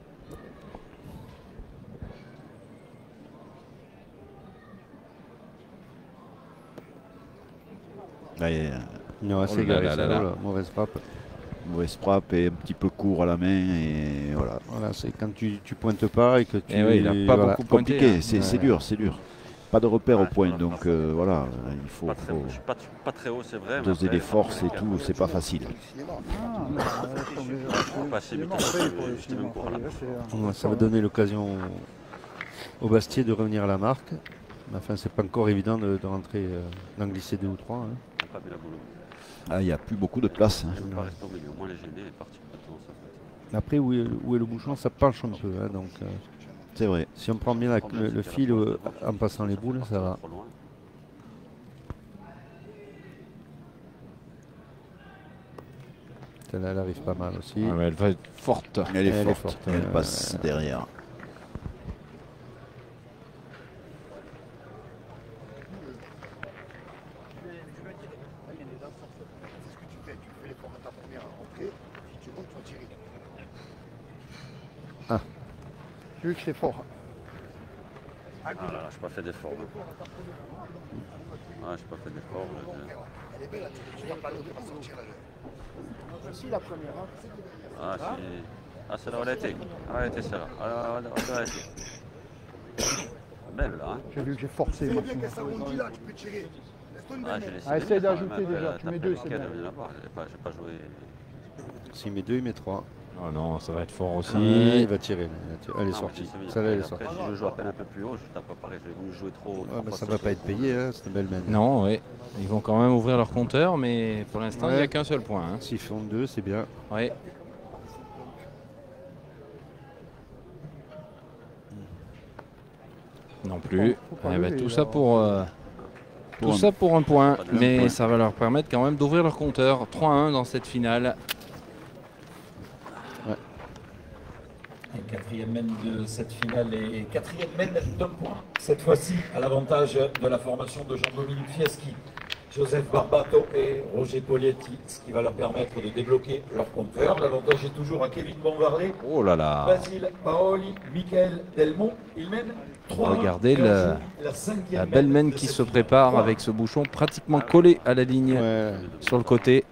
Ouais, non, c'est oh là garé, là ça, là voilà, mauvaise frappe. Mauvaise frappe et un petit peu court à la main et voilà. Voilà, c'est quand tu, tu pointes pas et que tu. Et oui, il a pas voilà. beaucoup pointé. Compliqué, hein. c'est ouais. c'est dur, c'est dur. Pas de repère Ouais, au point, donc euh, voilà, il faut, Pas très, faut je suis pas, pas très haut, c'est vrai. doser après, les forces et tout, c'est pas facile. Ah, mais, euh, sont déjà- Pas assez c'est vite, mort, je- après, pour les j'étais même cinémas, pas là. après, c'est, euh, Ouais, ça va donner l'occasion au Bastier de revenir à la marque. Mais enfin, c'est pas encore évident de, de rentrer, euh, d'en glisser deux ou trois. Hein. J'ai pas mis la boule. Ah, il n'y a plus beaucoup de place. Hein. Je ne veux pas rester au milieu. Moi, les gêner et partir maintenant, ça peut être. Après, où est, où est le bouchon, ça penche un peu. Hein, donc, euh, c'est vrai. Si on prend bien la, le, le fil euh, en passant les boules, ça va. Celle-là, elle arrive pas mal aussi. Ah, mais elle va être forte. Elle est elle forte. Est forte elle euh, passe derrière. Ah. J'ai vu que c'est fort. Ah là là, je n'ai pas fait d'effort. Hein. Ah, je n'ai pas fait d'effort. Elle est belle, tu vas pas l'autre, pas sortir là. Aussi la première. Ah, c'est... Ah, celle-là, elle a été. Elle a été celle-là. Elle a, elle a été. Belle là. Hein. J'ai vu que j'ai forcé. C'est bien qu'elle s'arrondit là, tu peux tirer. Ah, j'ai laissé Ah, essaye les d'ajouter femmes, déjà, elle tu a mets tapé deux, le c'est quai, bien. elle est là-bas. J'ai pas, j'ai pas joué. S'il met deux, il met trois. Oh non, ça va être fort aussi. Ouais, il va tirer. Elle est Non, sortie. mais c'est- Celle-là, elle est après, sortie. si je joue à peine un peu plus haut, je tape pas pareil. Je vais voulu jouer trop. Ouais, trop bah, ça fort va sur pas ce être payé, hein, c'est une belle main. Non, oui. Ils vont quand même ouvrir leur compteur, mais pour l'instant, il n'y Ouais. a qu'un seul point. Hein. S'ils font deux, c'est bien. Oui. Non plus. Faut pas Eh ben, lever, tout là. ça pour euh, tout Pour un- ça pour un point, Pas de mais point. ça va leur permettre quand même d'ouvrir leur compteur. trois à un dans cette finale. Et quatrième mène de cette finale et quatrième mène d'un point. Cette fois-ci à l'avantage de la formation de Jean-Dominique Fieschi, Joseph Barbato et Roger Polietti, ce qui va leur permettre de débloquer leur compteur. L'avantage est toujours à Kevin Bonvarlet, Oh là là. Basile Paoli, Michael Delmont. Ils mènent trois. Regardez le- La belle mène qui se prépare avec ce bouchon pratiquement collé à la ligne Ouais. sur le côté.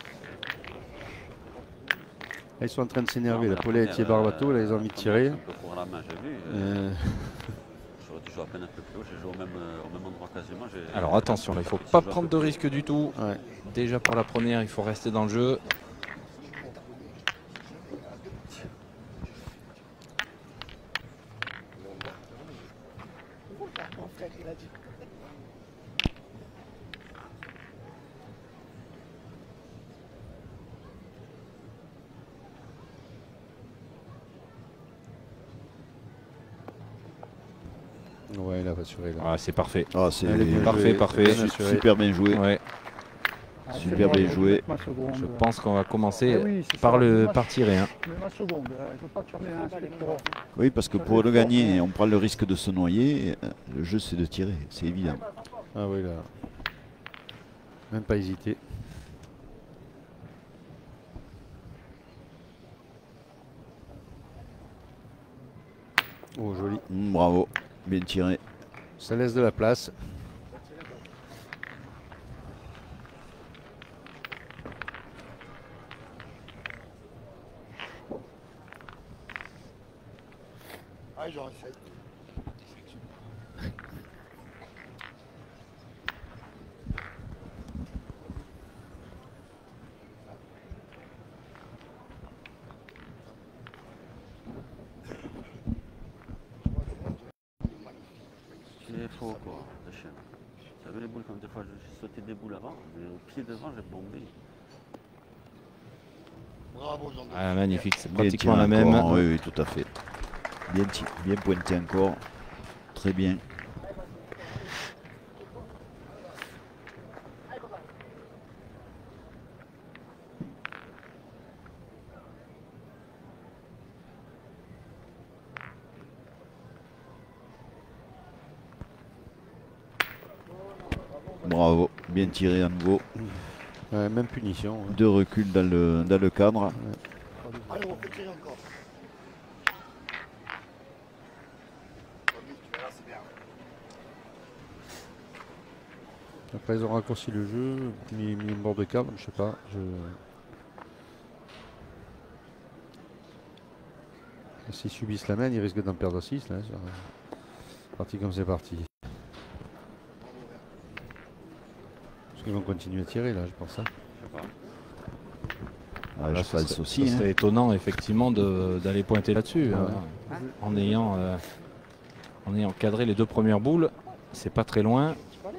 Là, ils sont en train de s'énerver. La Poletti et Barbato, là, ils ont envie de tirer. Un peu pour la main, j'ai vu. Euh, J'aurais dû jouer à peine un peu plus haut. J'ai joué au même, euh, au même endroit quasiment. J'ai- Alors attention, là, il ne faut Si pas je joue un prendre de peu plus- risque du tout. ouais. Déjà pour la première, il faut rester dans le jeu. Ouais, il a rassuré là. Ah, c'est parfait. Ah, c'est Elle est bien Parfait, jouée, parfait. bien su- assuré. super bien joué. Ouais, Ah, Super c'est moi, bien je joué. vais mettre ma seconde. je pense qu'on va commencer Eh oui, c'est par ça, le ma- par tirer. Hein. Je mets ma seconde. euh, Je ne veux pas tirer un spectre. Oui, parce que pour le gagner, on prend le risque de se noyer. euh, Le jeu, c'est de tirer, c'est évident. Ah oui, là. Même pas hésiter. Oh, joli. Mm, bravo, bien tiré. Ça laisse de la place. Ah, j'en essaye. C'est faux quoi, la chaîne. Vous savez les boules comme des fois j'ai sauté des boules avant, mais au pied devant j'ai bombé. Bravo, Jean. Ah, magnifique, c'est Bien pratiquement tiré la même. encore, Oui, oui, tout à fait. Bien, ti- bien pointé encore. Très bien. Bravo, bien tiré à nouveau. Ouais, même punition. Ouais. Deux reculs dans le, dans le cadre. Ouais. Allez, on peut tirer encore. Après ils ont raccourci le jeu, mis, mis une bord de cadre, je sais pas. Je... S'ils subissent la main, ils risquent d'en perdre six là. Sur... Parti comme c'est parti. Parce qu'ils vont continuer à tirer là, je pense. Hein. Ah, là, je pense serait, aussi. Ça serait hein. étonnant effectivement d'aller pointer là-dessus. Ouais. Hein, en, ayant, euh, en ayant cadré les deux premières boules, c'est pas très loin.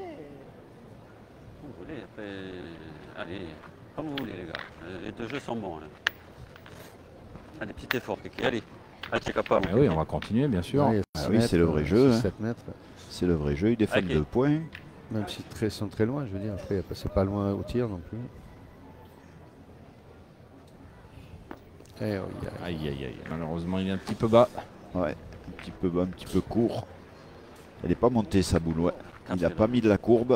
Vous voulez, après, allez, comme vous voulez les gars. Les deux jeux sont bons. Hein. Allez, petit effort, Kiki, allez. Allez, tu es capable. Ah oui, on va continuer bien sûr. Ouais, ah oui, c'est le vrai jeu. Hein. mètres. C'est le vrai jeu, ils défendent okay. deux points. Même s'ils très, sont très loin, je veux dire, après c'est pas loin au tir non plus. Eh, oh, aïe aïe aïe, malheureusement il est un petit peu bas. Ouais, un petit peu bas, un petit peu court. Elle n'est pas montée sa boule, ouais. Il n'a pas mis de la courbe.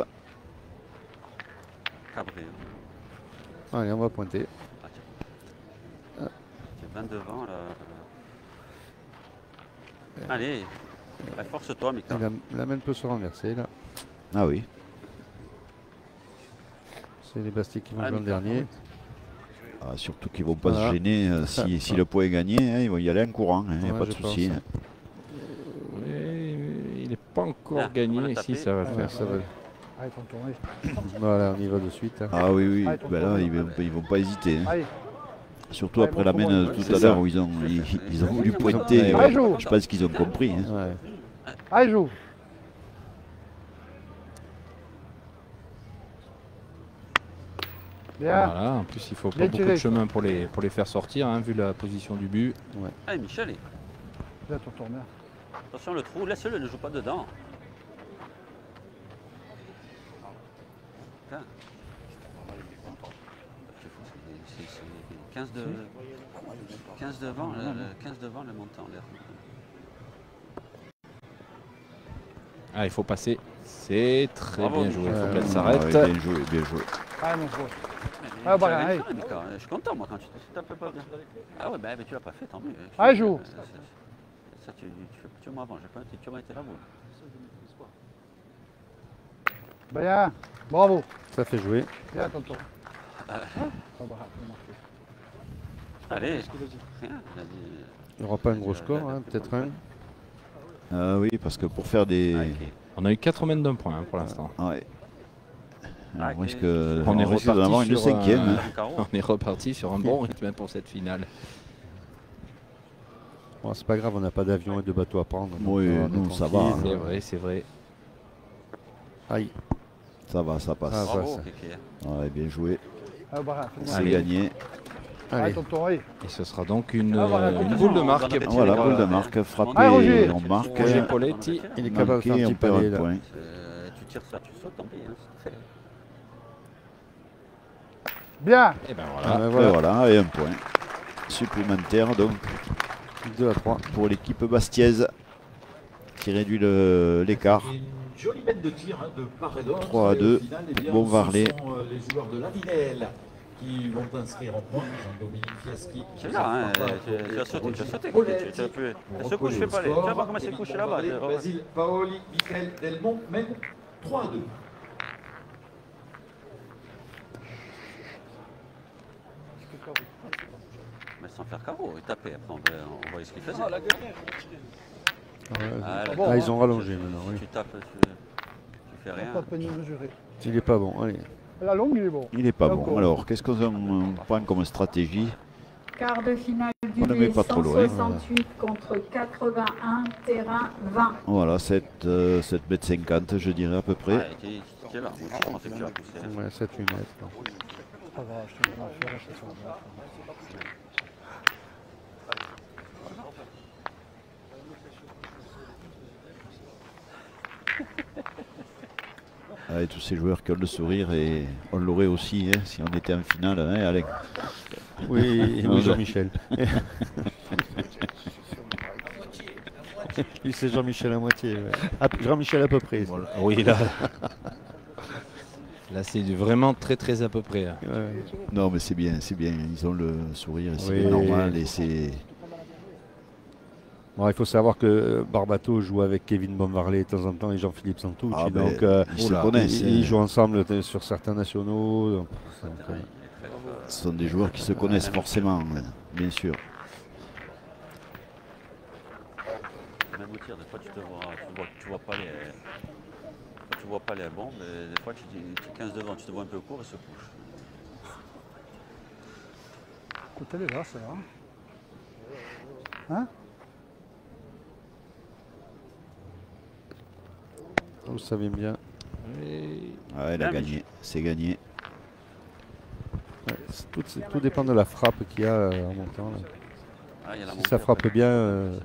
Cabré. Allez, on va pointer. Ah. C'est vingt devant là. Ouais. Allez, ouais. Force-toi, Mika. La, la main peut se renverser là. Ah oui. C'est les Bastiers qui vont ah, jouer le dernier. Ah, surtout qu'ils ne vont pas voilà. se gêner euh, si, si le point est gagné, hein, ils vont y aller en courant, il hein, n'y a ouais, pas de souci. Hein. Il n'est pas encore ah, gagné ici, ça va ouais, faire. Ça va. Allez, voilà, on y va de suite. Hein. Ah oui, oui, ben là, ils ne vont, vont pas hésiter. Hein. Surtout après la main de tout à l'heure où ils ont, ils, ils ont voulu pointer. Ouais, je pense qu'ils ont compris. Hein. Ouais. Allez, joue. Bien. Voilà, en plus il faut pas Bien beaucoup tiré. de chemin pour les, pour les faire sortir, hein, vu la position du but. Ouais. Allez Michel. Là, ton tourneur. Attention le trou, laisse-le, ne joue pas dedans. C'est quinze, de... quinze devant, le, le quinze devant le montant en l'air. Ah, il faut passer. C'est très Bravo, bien joué, il faut qu'elle s'arrête. Ah, bien joué, bien joué. Ah, non, ah, bah, allez. Je suis content, moi, quand tu tapes pas bien. Ah ouais, bah, mais tu l'as pas fait, tant mieux. Allez, joue. Ça, ça, tu, tu fais tu m'as avant, j'ai pas tu m'as été là, vous. Bien, bravo. Ça fait jouer. Bien, tonton. Ah. Allez, rien. Il n'y aura pas un gros score, hein, peut-être un. Ah oui, parce que pour faire des... Ah, okay. On a eu quatre mètres d'un point hein, pour l'instant. Ah, ouais. Ah, on risque on on est reparti d'avoir une cinquième. Un... on est reparti sur un bon rythme pour cette finale. Bon, c'est pas grave, on n'a pas d'avion et de bateau à prendre. Oui, nous ça va. C'est vrai, c'est vrai. Aïe. Ça va, ça passe. Ah, Bravo, ça. Ouais, bien joué. Ah, bah, c'est gagné. Allez. Allez. Et ce sera donc une, ah, voilà, une boule de marque. Ah, voilà, boule de marque frappée. Roger. On marque. Roger Poletti. Il est capable de faire un petit palais, là. Euh, tu tires ça, tu sautes, tant pis. Hein. Bien. Et ben voilà. Ah, ben voilà. Et voilà, et un point supplémentaire donc. deux à trois pour l'équipe bastiaise qui réduit l'écart. Jolie bête de tir hein, de part et d'autre. trois à deux. Bon Varlet. Ce sont euh, les joueurs de la Vinelle qui vont inscrire en point. Jean-Dominique Fiaschi. C'est là, hein, tu as sauté, tu as sauté. Tu as pu. Elle se couche, fais pas les. Tu vas voir comment elle s'est couchée là-bas. Basile, Paoli, Michael Delmont mène trois à deux. Mais sans faire carreau, il tapait. Après, on voyait ce qu'il faisait. Ah, ouais, ah, là, bon, ah, ils ont rallongé maintenant. Oui. Tu tapes, tu, tu fais rien. Il est pas bon. Allez. La longue, il est bon. Il est pas bon. Bon. Alors, qu'est-ce qu'on prend comme stratégie? Quart de finale du on ne met pas trop loin. cent soixante-huit contre quatre-vingt-un, terrain vingt. Voilà, cette, euh, cette mètre cinquante, je dirais à peu près. Ouais, tu es là. Je pensais que tu as poussé. Ouais, sept huit mètres. Ça va, je te le fais, je te Avec tous ces joueurs qui ont le sourire, et on l'aurait aussi hein, si on était en finale, hein, Alex? Oui, oui Jean-Michel. Lui c'est Jean-Michel à moitié. Ouais. Jean-Michel à peu près. Voilà. Oui là. Là, c'est vraiment très très à peu près. Hein. Ouais. Non, mais c'est bien, c'est bien. Ils ont le sourire, c'est Oui. normal. Et c'est. Bon, il faut savoir que Barbato joue avec Kevin Bonvarlet de temps en temps et Jean-Philippe Santucci. Ah, donc, ben, euh, ils se connaissent. Ils, ils jouent ensemble sur certains nationaux. Donc, donc, euh, Ce sont des joueurs qui se connaissent forcément, bien sûr. Même au tir, des fois tu te vois, tu vois, tu vois pas les. Tu vois pas les bons, mais des fois tu dis tu es quinze devant, tu te vois un peu court et se couche. Écoute, elle est là, ça. Hein? vous savez bien. Et... Ah, elle a gagné, c'est gagné. Ouais, tout, tout dépend de la frappe qu'il y a euh, en montant. Là. Ah, y a la si montée ça frappe après. bien. Euh...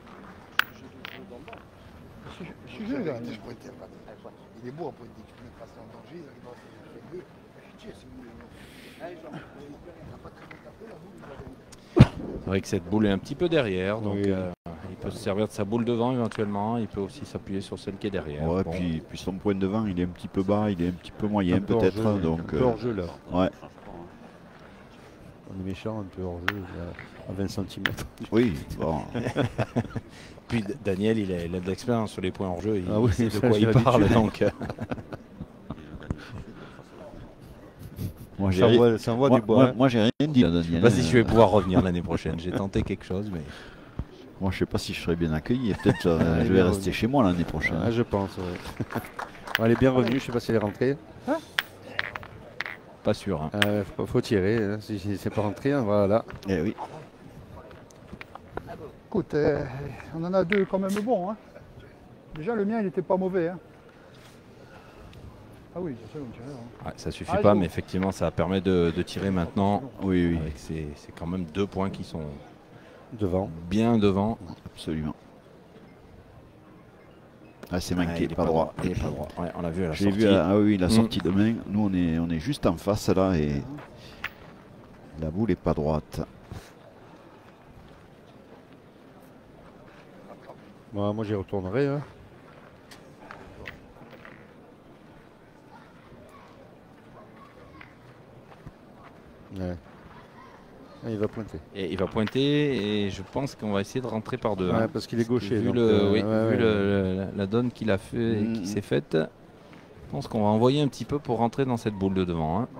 Je suis jeu, là. Il est beau en politique. Tu peux le passer en danger. Il arrive à faire deux. Je tire si vous voulez. C'est vrai que cette boule est un petit peu derrière, donc Oui. euh, il peut se servir de sa boule devant éventuellement, il peut aussi s'appuyer sur celle qui est derrière. Ouais, Bon. puis, puis son point devant, il est un petit peu bas, il est un petit peu moyen peut-être. Un Donc, peu euh, hors jeu là. ouais. On est méchant, un peu hors jeu, à vingt centimètres. Oui, bon. Puis D- Daniel, il a, il a de l'expérience sur les points hors jeu, il Ah oui, sait de ça, quoi j'ai il parle. l'habitude. Donc, euh, Moi, j'ai Ça ri- envoie, ça envoie moi, du bois. moi- hein. moi, j'ai rien dit, là, Daniel. vas-y, je vais pouvoir revenir l'année prochaine. J'ai tenté quelque chose, mais Moi, je sais pas si je serai bien accueilli. Peut-être euh, Ouais, je vais bien rester revenu. chez moi l'année prochaine. Ah, je pense. Ouais. Bon, elle est bien revenue, je sais pas si elle est rentrée. pas sûr. Hein. Euh, faut, faut tirer. Hein. Si, si c'est pas rentré, hein, voilà. Eh oui. Écoute, euh, on en a deux quand même bons. Hein. Déjà, le mien, il n'était pas mauvais. Hein. Ah oui, c'est ça, on tirait. Hein. Ouais, ça suffit Ah, pas, je- mais effectivement, ça permet de, de tirer maintenant. Oui, oui, Avec ces- C'est quand même deux points qui sont Devant. bien devant. absolument. Ah, c'est Ouais, manqué, il est pas droit. Il est pas droit. Ouais, on l'a vu à la J'ai sortie. vu, ah oui, la Mm. sortie de main. Nous, on est, on est juste en face là et la boule est pas droite. Bon, moi, j'y retournerai. Hein. Ouais. Ah, il va pointer. Et il va pointer et je pense qu'on va essayer de rentrer par deux. Ouais, hein. parce qu'il est gaucher. Vu, donc, le, euh, oui, ouais, vu ouais. le- la, la donne qu'il a fait, Mm. qui s'est faite, je pense qu'on va envoyer un petit peu pour rentrer dans cette boule de devant. Hein.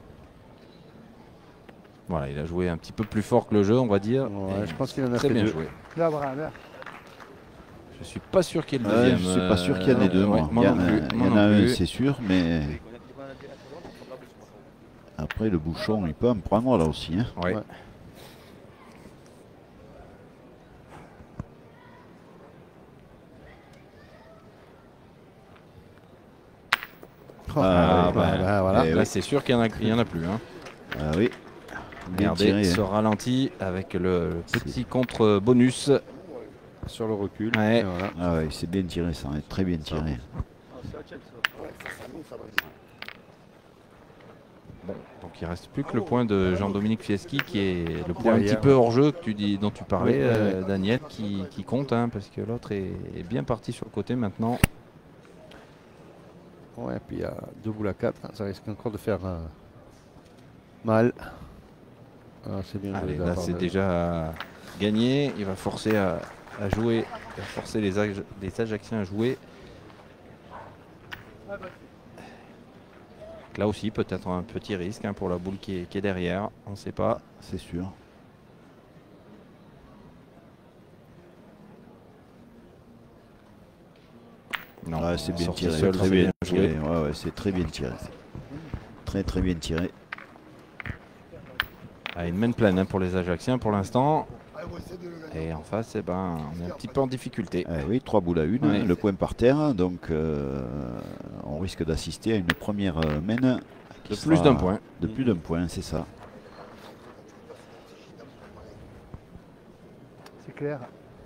Voilà, il a joué un petit peu plus fort que le jeu, on va dire. Ouais, Et je pense qu'il en a très fait bien deux. joué. Là, voilà, là. Je suis pas sûr qu'il y ait le Ouais, deuxième. je suis pas sûr qu'il y en ait euh, deux. ouais, Moi. moi Il y en non a, plus, il y moi en non a un, plus. c'est sûr, mais après le bouchon, il peut en prendre là aussi. Hein. Ouais. Ouais. Ah, Ah, bah, bah, bah, voilà. eh Là, oui. c'est sûr qu'il y en a, il y en a plus. Hein. Ah oui. Bien Regardez, tiré, ce hein. ralenti avec le petit contre-bonus. Sur le recul. Ouais. Et voilà. Ah ouais, c'est bien tiré, ça, hein, très bien tiré. Bon, donc il reste plus que le point de Jean-Dominique Fieschi qui est le point un Derrière. petit peu hors jeu que tu dis, dont tu parlais, Oui, euh, ouais. Daniel, qui, qui compte, hein, parce que l'autre est, est bien parti sur le côté maintenant. Ouais, puis il y a deux boules à quatre. hein, Ça risque encore de faire euh, mal. Ah, c'est bien. Allez, joué de la là part c'est de- déjà gagné. Il va forcer à, à jouer, il va forcer les, Aj- les Ajacciens à jouer. Là aussi, peut-être un petit risque hein, pour la boule qui est, qui est derrière. On ne sait pas. C'est sûr. Non, Ouais, c'est bien sorti tiré, seul, très c'est bien bien tiré. joué. Ouais, ouais, c'est très bien tiré. Très très bien tiré. Ah, une main pleine hein, pour les Ajacciens pour l'instant. Ah, ouais, c'est de le gagner. Et en face, eh ben, on est un petit peu en difficulté. Eh oui, trois boules à une, Ouais. hein, le point par terre. Donc euh, on risque d'assister à une première euh, main qui De plus sera d'un point. De plus d'un point, c'est ça. C'est clair.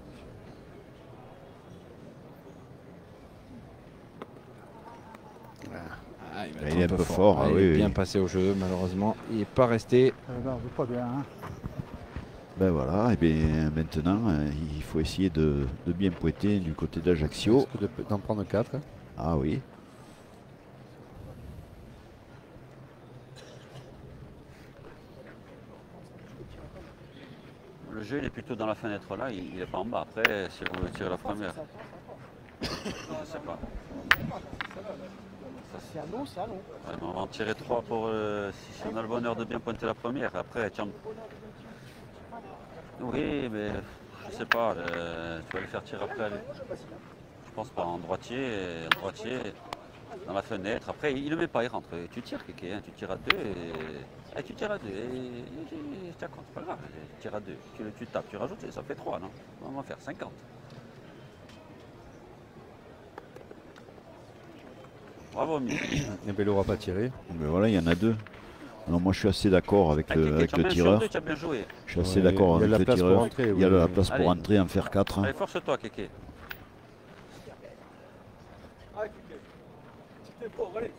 Ah, il, va Il être est un peu fort, Ah, ah il oui, est oui. bien passé au jeu, malheureusement. Il n'est pas resté. Euh, non, c'est pas bien. Hein. Ben voilà, et bien maintenant euh, il faut essayer de, de bien pointer du côté d'Ajaccio. risque de- d'en prendre quatre. hein. Ah oui. jeu il est plutôt dans la fenêtre là, il n'est pas en bas. Après, si vous tirez la première, je sais pas. C'est à l'eau, c'est à l'eau. Ouais, on va en tirer trois pour euh, si on a le bonheur de bien pointer la première. Après, tiens. Oui, mais je sais pas, euh, tu vas le faire tirer après. Je pense pas, en droitier, en droitier, dans la fenêtre. Après, il ne met pas, il rentre. Tu tires, Kéké, hein, tu tires à deux et, et tu tires à deux. Et, tiens, c'est pas grave, tu tires à deux. Tu, tu tapes, tu rajoutes et ça fait trois, non? On va faire cinquante. Bravo, Mick. Et ben, il n'aura pas tiré. Mais voilà, il y en a deux. Non, moi je suis assez d'accord avec ah, le, avec le tireur. Deux, tu as bien joué. Je suis assez ouais, d'accord avec le tireur. Entrer, il y a oui, la oui. place pour Allez. entrer, en faire quatre. Allez, force-toi, Kéké. Allez, Kéké. Si t'es pauvre, allez.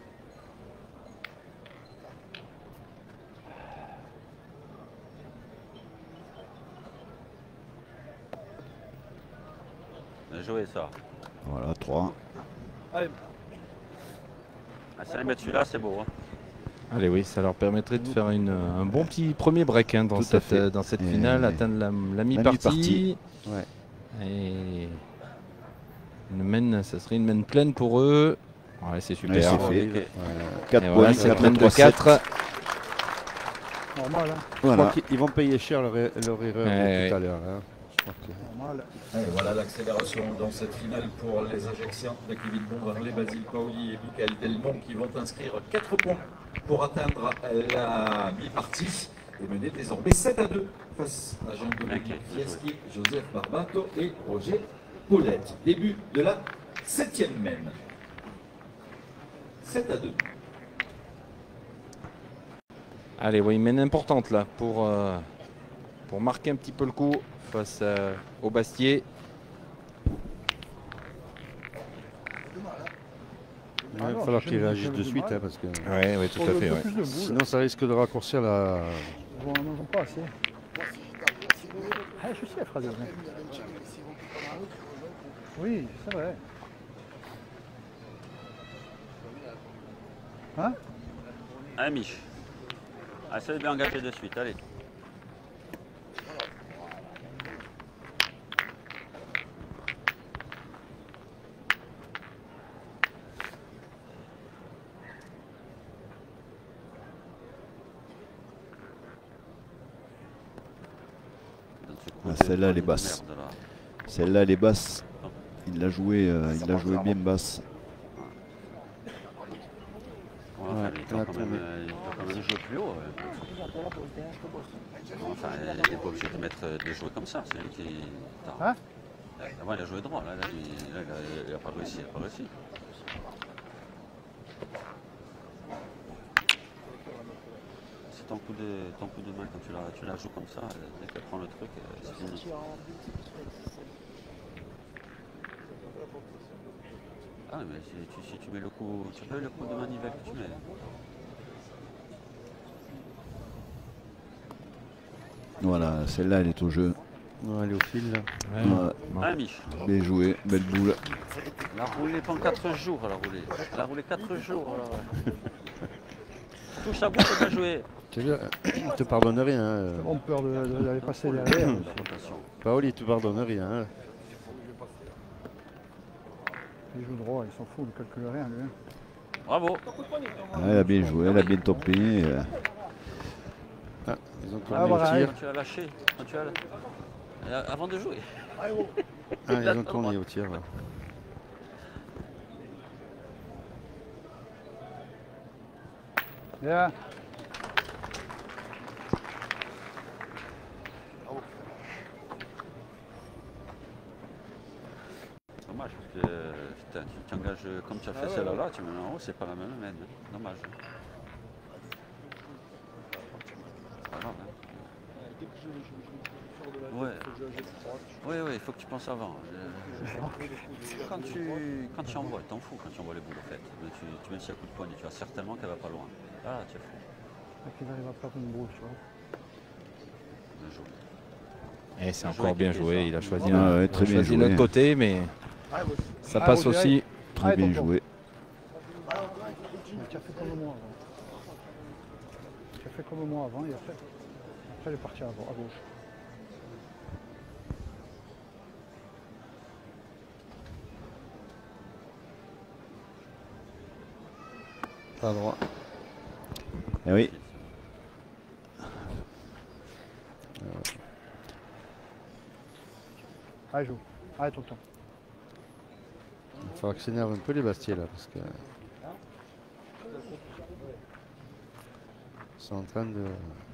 Bien joué, ça. Voilà, trois. Allez. Ah, ça les met celui-là, c'est beau. Hein. Allez, oui, ça leur permettrait de faire une, un bon petit premier break hein, dans, cette, dans cette finale, et atteindre la, la mi-partie. Mi ouais. Et une main, ça serait une main pleine pour eux. Ouais, c'est super. Ouais, c'est fait. Okay. Voilà. quatre voilà, points, cette main de quatre. Normal, hein. Voilà. Ils vont payer cher leur, leur erreur ouais, tout à ouais. l'heure. Hein. Normal. Et voilà l'accélération dans cette finale pour les Ajacciens de Kevin Bombarlet, Basile Paoli et Michael Delmont qui vont inscrire quatre points pour atteindre la mi-partie et mener désormais sept à deux face à Jean-Dominique Fieschi, Joseph Barbato et Roger Paulette. Début de la septième main. sept à deux. Allez, oui, une main importante là pour, euh, pour marquer un petit peu le coup face euh, au Bastier. Il va falloir qu'il réagisse de suite hein, parce que ouais, ouais, tout à fait. Ouais. Sinon ça risque de raccourcir la. Bon, on n'en pas assez. Ah, je sais, Fred. Oui, c'est vrai. Hein? Allez, Mich. Ah, ça bien engagé de suite, allez. Ah, celle-là, elle est basse. Celle-là, elle est basse. Il l'a joué, euh, il l'a joué bien basse. Ouais, enfin, il peut quand même, euh, il peut quand même jouer plus haut. Euh. Enfin, il n'est pas obligé de, mettre, de jouer comme ça. C'est lui qui. Hein? Avant, il a joué droit. Là, là, il n'a pas réussi. Il a pas réussi. C'est ton coup de, ton coup de main quand tu la, tu la joues comme ça. Dès qu'elle prend le truc, c'est fini. Ah, mais si tu, si tu mets le coup, tu peux le coup de manivelle que tu mets. Voilà, celle-là, elle est au jeu. Ouais, elle est au fil là. Ouais. Ouais. Ah, Mich. Bien joué, belle boule. Elle a roulé pendant quatre jours, elle a roulé. Elle a roulé quatre jours. Alors. Touche à bout, c'est bien joué. Tu veux, il te pardonne rien. Hein. On peur d'aller de, passer derrière. Paoli, il te pardonne rien. Hein. Il joue droit, il s'en fout, il ne calcule rien lui. Bravo. Ah, elle a bien joué, elle a bien topé. Euh. Ah, ils ont tourné ah, au voilà, tir. Quand tu as lâché, quand tu as... Avant de jouer. Ah, ils ont tourné au tir. Là. Yeah. Dommage parce que putain, tu t'engages comme tu as fait ah, celle-là, ouais. Tu mets en haut, c'est pas la même main. Dommage. C'est pas grave. Hein. Ouais. Oui, oui, il faut que tu penses avant. Quand tu, quand tu envoies, t'en fous quand tu envoies les boules en fait. Mais tu, tu mets le coup de poignet, tu vois certainement qu'elle va pas loin. Ah, tu es fou. Il arrive à perdre une boule, tu vois. Bien joué. Et c'est encore bien joué, il a choisi ah, ouais, très bien joué. l'autre côté, mais ça ah, passe aussi. Très ah, bien bon, joué. Bon. Tu as fait comme moi avant. Tu as fait comme moi avant et après, après il est parti à gauche. Pas droit. Eh oui. Allez, joue. Allez, tonton. Il va falloir que s'énerve un peu les Bastiers là parce que ils sont en train de.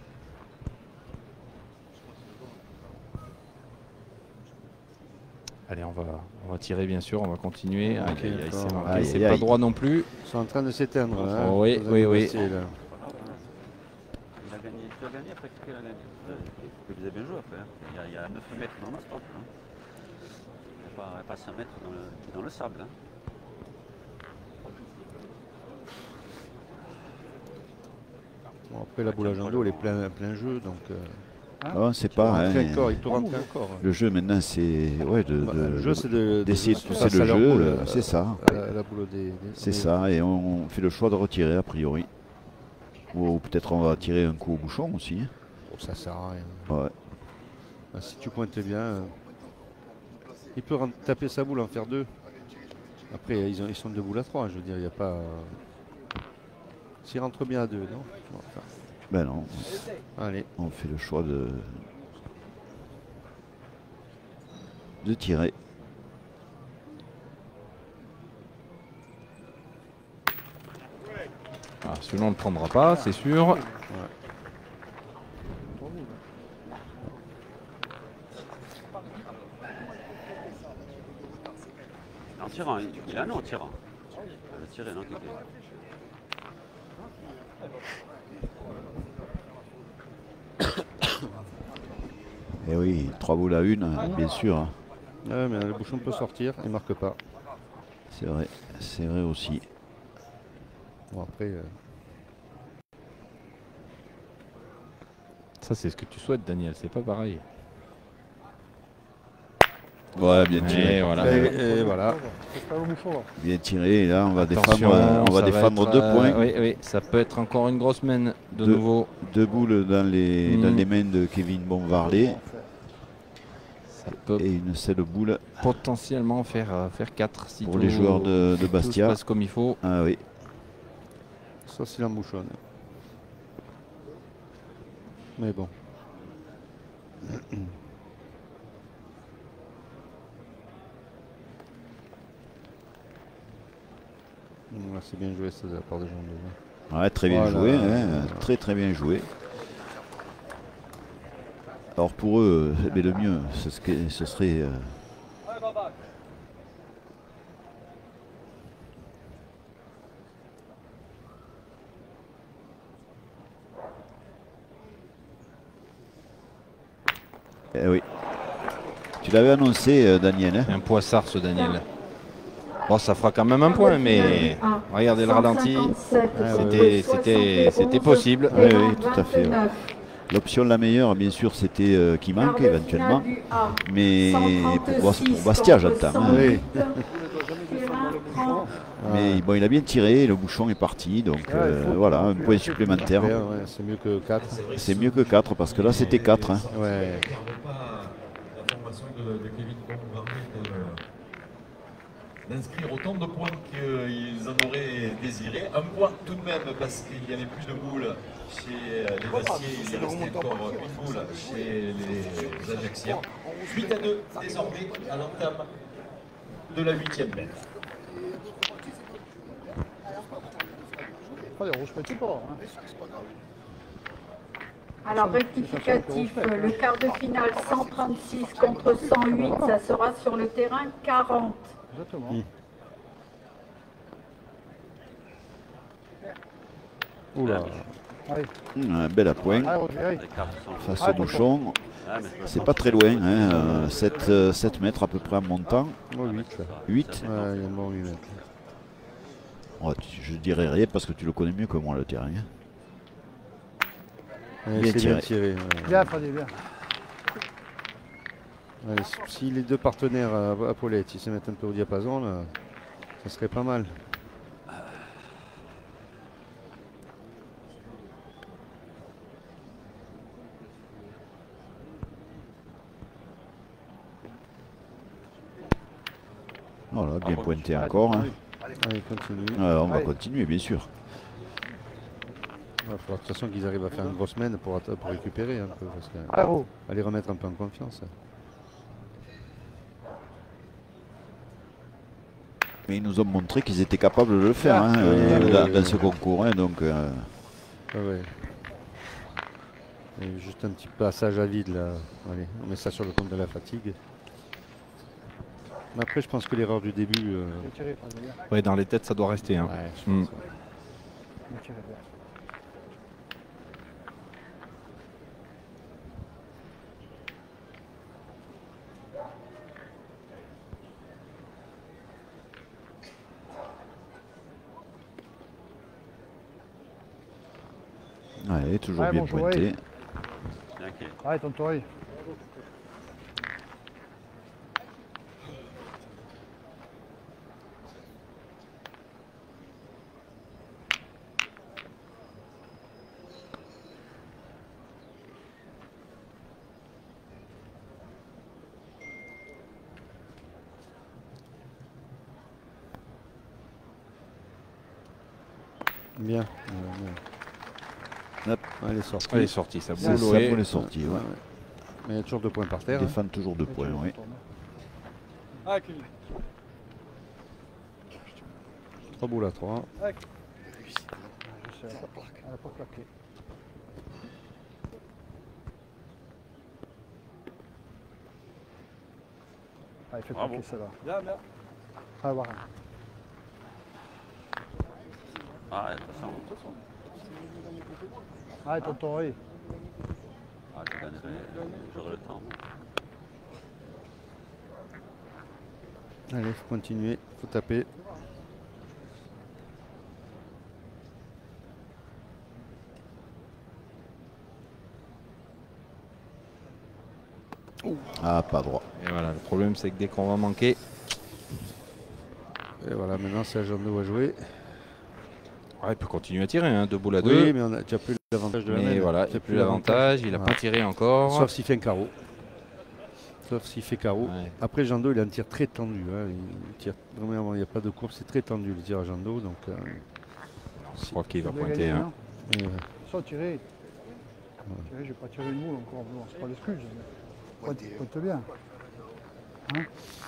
Allez, on va, on va tirer bien sûr, on va continuer. Ok, Aïe, aïe, aïe, c'est d'accord. marqué, Aïe, c'est aïe, pas aïe. droit non plus. Ils sont en train de s'éteindre là. Oh, oui, Vous oui, avez oui. Bastiers, là. Il a gagné, tu as gagné après qu'il a gagné. Il vous avez bien joué après. Hein. Il, y a, il y a neuf mètres dans le stop. Hein. Il n'y a pas, pas cinq mètres dans le, dans le sable. Hein. Bon, après la boule à Jando, elle est plein, plein jeu donc. Euh, Hein non, c'est pas. Hein, encore, il peut rentrer encore. Le jeu maintenant, c'est ouais, de, Bah, de, le jeu, c'est de- d'essayer de, de- pousser de- le à leur jeu. boule, euh, euh, c'est ça. la- la boule des- des- C'est des- ça. Et on fait le choix de retirer a priori. Ou peut-être on va tirer un coup au bouchon aussi. Bon, ça sert à rien. Ouais. Bah, si tu pointes bien, euh, il peut rent- taper sa boule en faire deux. Après, ils, ont, ils sont deux boules à trois. Je veux dire, il n'y a pas. euh, S'il rentre bien à deux, non, non, enfin, Ben non. Allez. On fait le choix de de tirer. Ah, celui-là, on ne le prendra pas, c'est sûr. Ouais. En tirant, il, il a un non en tirant. Il a tiré, non, Kéké. Et oui, trois boules à une, bien sûr. hein. Ouais, mais le bouchon peut sortir, il marque pas. C'est vrai, c'est vrai aussi. Bon, après. euh, Ça, c'est ce que tu souhaites, Daniel, c'est pas pareil. Ouais, bien Et tiré. voilà. Et, et voilà. Bien tiré. Et là, on va Attention, défendre, euh, on va ça défendre être, deux euh, points. Oui, oui, ça peut être encore une grosse mène de Deux- nouveau. Deux boules dans les, Mm. dans les mains de Kevin Bonvarlet. Ça peut Et une seule boule potentiellement faire, euh, faire quatre si pour tout- les joueurs de, de si tout se Bastia. passe comme il faut. Ah oui. Ça, c'est l'embouchonne. Mais bon. Là, c'est bien joué ça de la part de Jean Denis. Ouais, très bien Voilà. joué. hein, Très très bien joué. Alors pour eux, eh bien, le mieux, ce, serait- ce serait euh, Eh oui. Tu l'avais annoncé, euh, Daniel. hein. C'est un poissard, ce Daniel. Bon, ça fera quand même un point, mais regardez le ralenti. C'était- C'était c'était possible. Oui, oui, tout à fait. ouais. L'option la meilleure, bien sûr, c'était euh, qui manque éventuellement. Mais pour, Bas- pour Bastia, j'entends. hein. Oui. Mais bon, il a bien tiré, le bouchon est parti. Donc euh, voilà, un point supplémentaire. Ouais, ouais, c'est mieux que quatre. C'est mieux que quatre parce que là, c'était quatre. hein. Ouais. La formation de, de Kevin Bonvarlet d'inscrire autant de points qu'ils en auraient désiré. Un point tout de même parce qu'il n'y avait plus de boules chez les Bastiers, il restait encore huit boules chez les Ajacciens. huit à deux désormais à l'entame de la huitième mètre. Allez, on se met pas. Hein. Alors, rectificatif, le quart de finale cent trente-six contre cent huit, ça sera sur le terrain quarante. Exactement. Mmh. Oula. Allez, Hum, Un bel appoint allez, Roger, allez. Les cartes sont face Ah, au bouchon. Ah, mais C'est pas très loin, hein, euh, sept, euh, sept mètres à peu près en montant. Moi, huit. Là. huit. Ouais, il y a un bon huit mètres. Oh, tu- je dirais rien parce que tu le connais mieux que moi le terrain. hein. Ouais, Bien c'est tiré. bien tiré. ouais. Bien, Freddy, bien. Ouais, si- si les deux partenaires à, à Paulette ils se mettent un peu au diapason, là, ça serait pas mal. Voilà, bien pointé encore. hein. Allez, continue. Alors, on va Allez. continuer, bien sûr. Il faudra de toute façon qu'ils arrivent à faire une grosse semaine pour, pour récupérer un peu. Parce que, Ah, oh. aller remettre un peu en confiance. Mais ils nous ont montré qu'ils étaient capables de le faire hein, oui, euh, oui, dans, oui, dans oui. ce concours. Hein, donc, euh... ah ouais. Et juste un petit passage à vide là. Allez, on met ça sur le compte de la fatigue. Mais après, je pense que l'erreur du début. Euh... Ouais, dans les têtes, ça doit rester. Hein. Ouais, je Mm. pense, ouais. Allez, toujours Ouais, bien bon joué. pointé. Allez, tonton Ray. Bien. Euh, bien. Hop, elle est sortie. Elle est sortie, ça C'est boule. ça ouais. pour les sorties. Ouais. Ouais. Mais il y a toujours deux points par Ils terre. Hein. défendent toujours deux points. Oui. Trois boules à trois. Je sais, elle n'a pas claqué. Ah, il fait Bravo. claquer celle-là. Ah, voilà. Ah, attention, attention. Allez, tonton Ray. Ah, je gagnerai, j'aurai le temps. Allez, faut continuer, faut taper. Ah, pas droit. Et voilà, le problème, c'est que dès qu'on va manquer. Et voilà, maintenant c'est à Jean-Do à jouer. Ouais, il peut continuer à tirer, hein, deux boules à deux. Oui, mais on a déjà plus l'avantage de la main. Mais voilà, il n'y a plus l'avantage, il n'a Voilà. pas tiré encore. Sauf s'il fait un carreau. Sauf s'il fait carreau. Ouais. Après, Jean-Do, il a un tir très tendu. Hein. Il tire vraiment, il n'y a pas de courbe, c'est très tendu le tir à Jean-Do. Donc, euh, Je crois qu'il va Vous avez pointer. gagné, Hein. non et, euh, Sans tirer. Tirer, je vais pas tirer une moule encore. Bon, c'est pas l'excuse. mais Pointe, pointe bien. Hein?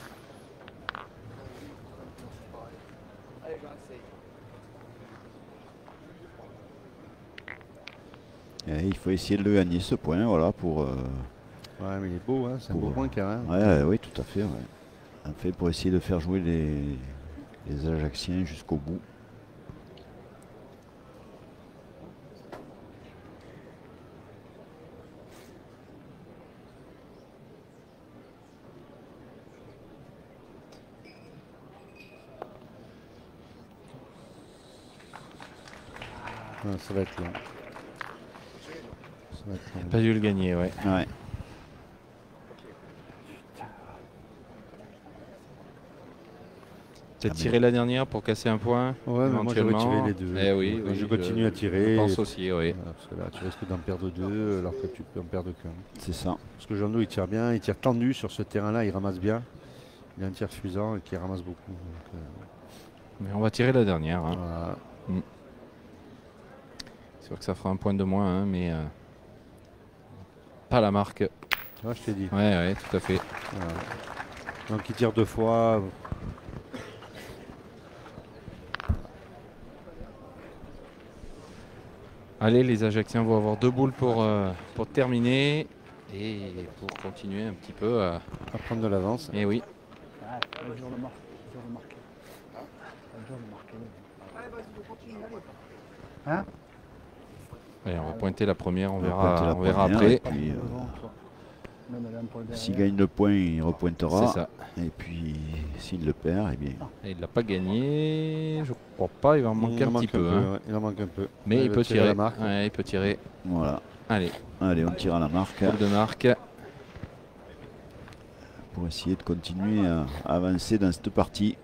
Et il faut essayer de le gagner ce point, voilà, pour. euh, ouais, mais il est beau, hein. C'est un beau pour- point quand même. Ouais, ouais, oui, tout à fait. Ouais. En fait, pour essayer de faire jouer les, les Ajacciens jusqu'au bout. Ouais, ça va être long. Ça va être long. Pas dû le gagner, ouais. Ouais. Peut-être Ah, tirer la dernière pour casser un point. Ouais, mais moi j'aurais éventuellement. tiré les deux. Eh oui, Moi, oui, je continue à tirer. Je pense aussi, oui. Voilà, parce que là, tu risques d'en perdre deux, alors que tu peux en perdre qu'un. C'est ça. Parce que Jean-Do, il tire bien, il tire tendu sur ce terrain-là, il ramasse bien. Il a un tir fusant et qui ramasse beaucoup. Donc, euh, Mais on va tirer la dernière. Hein. voilà. Mm. C'est sûr que ça fera un point de moins, hein, mais euh, pas la marque. Tu vois, je t'ai dit. Ouais, ouais, tout à fait. Voilà. Donc il tire deux fois. Allez, les Ajacciens vont avoir deux boules pour, euh, pour terminer et pour continuer un petit peu à, à prendre de l'avance. Et oui. Ah, le jour le marque. Le jour le marque. Le jour le marque. Allez, vas-y, vous continuez, allez. Hein? Allez, on va pointer la première, on, On va verra, pointer la on verra première, après. et puis, euh, Même elle est un peu derrière. s'il gagne le point, il repointera. C'est ça. Et puis, s'il le perd, eh bien. Et il l'a pas gagné, je crois pas, il va en manquer Il en un manque petit un peu. peu, hein. ouais, il en manque un peu. Mais Ouais, il va peut tirer tirer. la marque. Ouais, il peut tirer. Voilà. Allez, Allez, on tire à la marque boule de marque. pour essayer de continuer à avancer dans cette partie.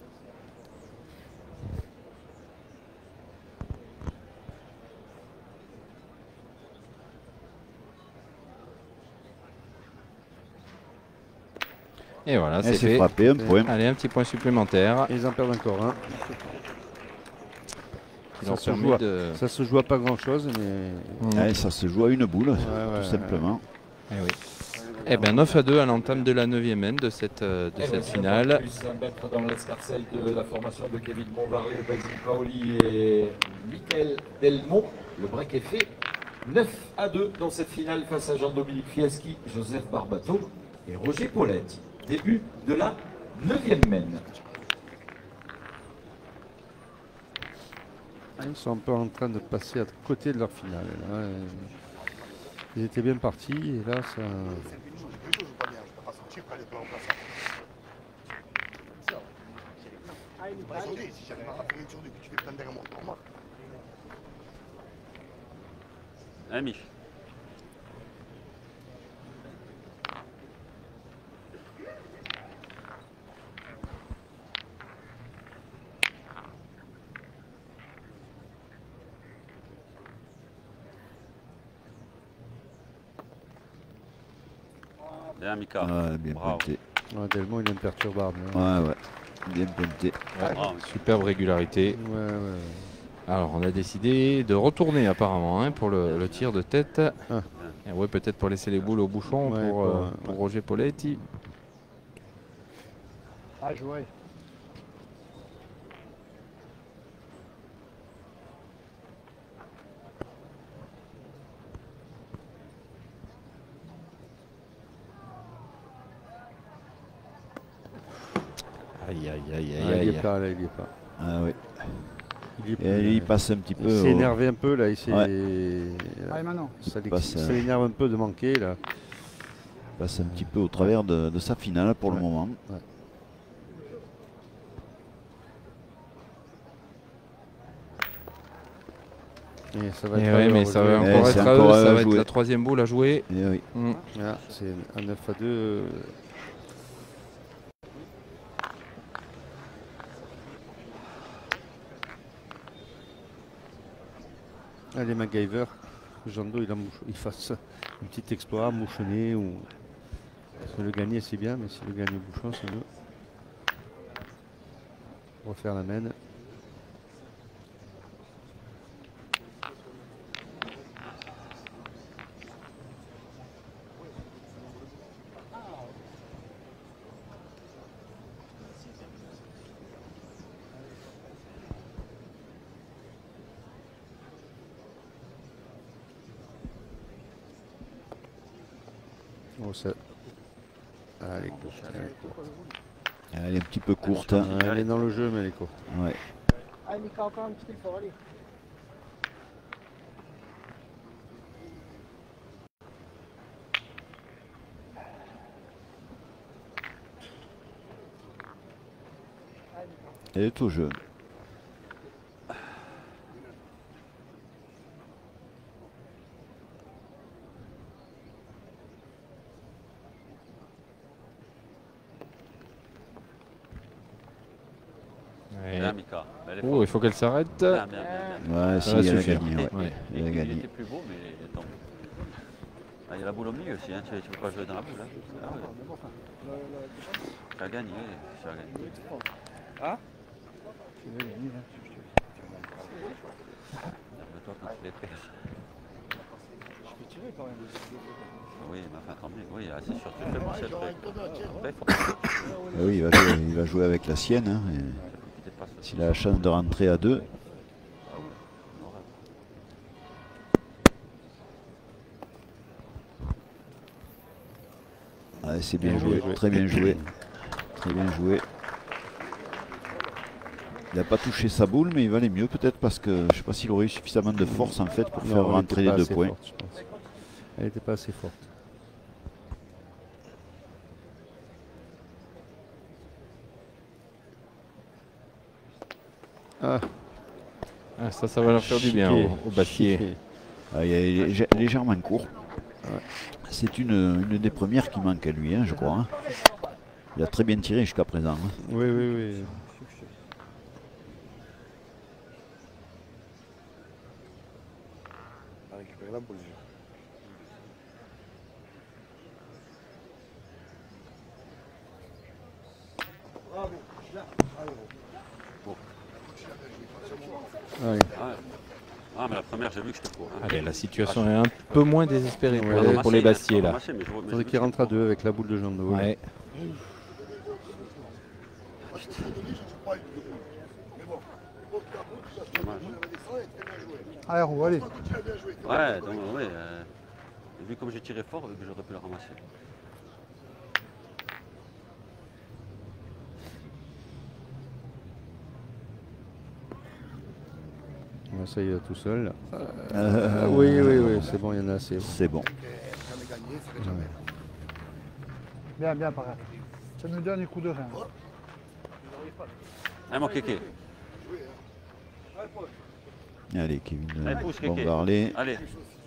Et voilà, Et c'est c'est fait. frappé, un point. Allez, un petit point supplémentaire. Et ils en perdent encore un. qui ça, leur se permet joue à, de... ça se joue à pas grand chose, mais. Mmh. Ouais, ça se joue à une boule, ouais, tout ouais, simplement. Eh oui. Eh bien neuf à deux à l'entame de la neuvième end de cette, de Et cette oui, finale. Plus un mètre dans l'escarcelle de la formation de Kevin Montvarlet, Basile Paoli et Michael Delmont. Le break est fait. neuf à deux dans cette finale face à Jean-Dominique Fieschi, Joseph Barbato et Roger Paulette. Début de la neuvième mène. Ils sont un peu en train de passer à côté de leur finale. Là. Ils étaient bien partis et là ça. Hein, Mich? Bien, Mika. Ouais, bien Bravo. pointé. Ouais, Delmont il est imperturbable. Hein. Ouais, ouais. Bien pointé. Ouais, Bravo. superbe régularité. Ouais, ouais. Alors on a décidé de retourner apparemment hein, pour le, le tir de tête. Ah. Et ouais, peut-être pour laisser les boules au bouchon Ouais, pour, pour, euh, ouais. pour Roger Poletti. À jouer. Aïe aïe aïe Ah, aïe il y aïe. est pas, là, il y est pas. Ah oui. Il, est Et plus, il euh, passe un petit peu. il s'est au- énervé un peu là, il s'est. Ouais. Allez, maintenant. Ça l'ex- Passe, ça euh, l'énerve un peu de manquer là. passe un petit peu au travers de, de sa finale pour le Ouais. moment. Ouais. Et ça va Et être ouais, à eux mais à ça va rejouer. encore Eh, être c'est à eux, encore à ça eux va à être jouer. la troisième boule à jouer. Et oui. Mm. Voilà, c'est un neuf à deux. Allez, MacGyver, Jando, il, a mouch- il fasse un petit exploit, mouchonner ou. Parce que le gagner c'est bien, mais si le gagne au bouchon c'est mieux. Refaire la mène. Oh, ça... Ah, elle est courte. Elle est, courte. Elle est un petit peu courte. hein. Ah, elle est dans le jeu, mais elle est courte. Ouais. Allez, Mika, encore un petit effort, allez. Elle est au jeu. Ouais. Bien, Mika. Elle est Oh, forte. il faut qu'elle s'arrête. Bien, bien, bien, bien. Ouais, si, va elle a suffire. gagné. Ouais. Ouais. Elle a Il gagné. était plus beau, mais attends. Ah, il y a la boule au milieu aussi, hein. tu ne peux pas jouer dans la boule. Hein. Ah, ouais. Tu as gagné, tu as gagné. Ah Toi quand tu les perds. Je peux tirer quand même. Oui, mais enfin tant mieux. Oui, ah, c'est sûr, tu fais penser le truc. Après, faut- Ah oui, il va, jouer, il va jouer avec la sienne. hein, et tu dépasses aussi. S'il a la chance de rentrer à deux. Ah, c'est bien Bien joué, joué. très bien joué. Très bien joué. Il n'a pas touché sa boule, mais il valait mieux peut-être parce que je ne sais pas s'il aurait eu suffisamment de force en fait pour Non, faire elle rentrer était les pas deux assez points. forte, je pense. Elle n'était pas assez forte. Ah, Ah, ça, ça va leur faire du bien chiqué, au, au Bastier. chiqué. Ah, il est lég- légèrement court. Ouais. C'est une, une des premières qui manque à lui, hein, je crois. hein. Il a très bien tiré jusqu'à présent. hein. Oui, oui, oui. À récupérer la boule. Allez. Ah, ah, mais la première, j'ai vu que j'étais pour. Hein. Allez, la situation est un peu moins désespérée pour, Ouais, les, pour les Bastiers là. Ramasser, mais je vois- mais Il faudrait je qu'il veux rentre à deux avec la boule de jaune de haut. Ouais. Allez, roue, allez. Ouais, donc, ouais. Euh, vu comme j'ai tiré fort, j'aurais pu le ramasser. Ouais, ça y est, tout seul. Euh, oui, oui, oui, c'est bon, il y en a assez. C'est bon. Bien, bien, pareil. Ça nous donne un coup de rein. Allez, mon kéké. Allez, Kevin Allez, pousse, kéké. Bombarlet. Allez.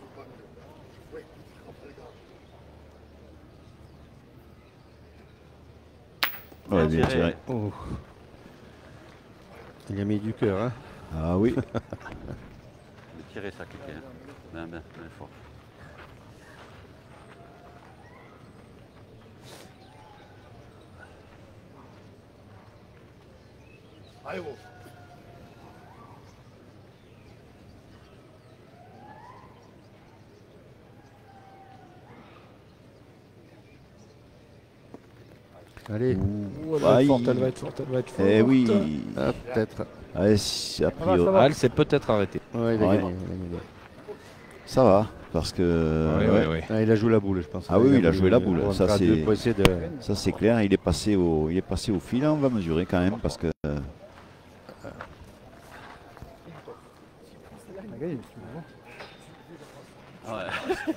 Ouais, bien tiré. Oh. Il a mis du cœur, hein. Ah oui. Il a tiré ça, kéké. Hein. Bien, bien, bien fort. Allez, gros. Allez. Ouh, elle, va être forte, elle va être forte, elle va être forte. Eh oui. Ah, peut-être. Allez, si, a Ah, priori. ah, elle s'est peut-être arrêtée. Ouais, il a Ouais. gagné. Il a gagné. Ça va, parce que. Ouais, ouais, ouais. Ah, il a joué la boule, je pense. Ah oui, il a joué la boule. On Ça, sera c'est- deux pour essayer de... Ça c'est clair, il est passé au, il est passé au fil, on va mesurer quand même parce que euh, On a gagné, tu vois. Ouais.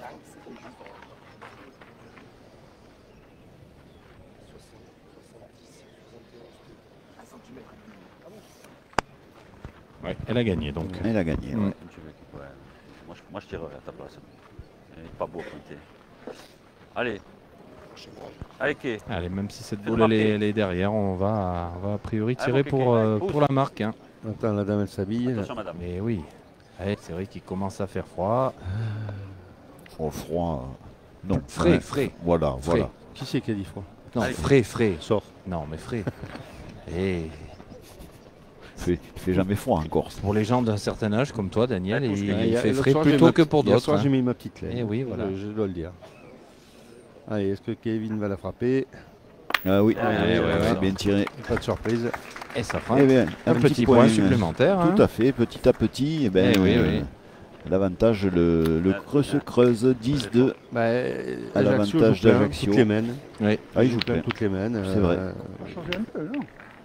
Ouais, elle a gagné donc. il a gagné. Mm. Ouais. Comme tu veux. Ouais. Moi, je, moi, je tirerai à ta place. Il est pas beau à pointer. Allez. Allez, Ké. Allez, même si cette Fais boule elle est, marquer. elle est derrière, on va, on va a priori Allez, tirer mon pour, kéké. euh, Pousse. pour la marque. Hein. Attends, la dame, elle s'habille. Attention, madame. Mais oui. Allez, c'est vrai qu'il commence à faire froid. Oh, froid. Non. Frais, Ouais. frais. Voilà, Frais. voilà. Qui c'est qui a dit froid? Non, Allez. frais, frais. Sors. Non, mais frais. Et Il fait, il fait jamais froid en Corse. pour les gens d'un certain âge comme toi, Daniel, Allez, il, pousse, il Ah, il y a- fait l'autre frais soir, j'ai plutôt ma- que pour Hier d'autres. soir, j'ai hein. mis ma petite laine. Eh oui, voilà. Je, je dois le dire. Allez, est-ce que Kevin va la frapper? Ah oui, Ah, ouais, c'est ouais, ouais. bien tiré. Pas de surprise. Et ça fera Eh bien, un, petit point, supplémentaire. hein. Tout à fait, petit à petit. Eh ben, Eh oui, euh, oui. L'avantage, le, le creux se creuse dix deux. Bah, euh, À Ajaccio l'avantage joue plein, d'Ajaccio. toutes les mènes. Oui. Ah, il Il joue joue plein plein. toutes les mènes. C'est vrai. euh, On va changer un peu, non?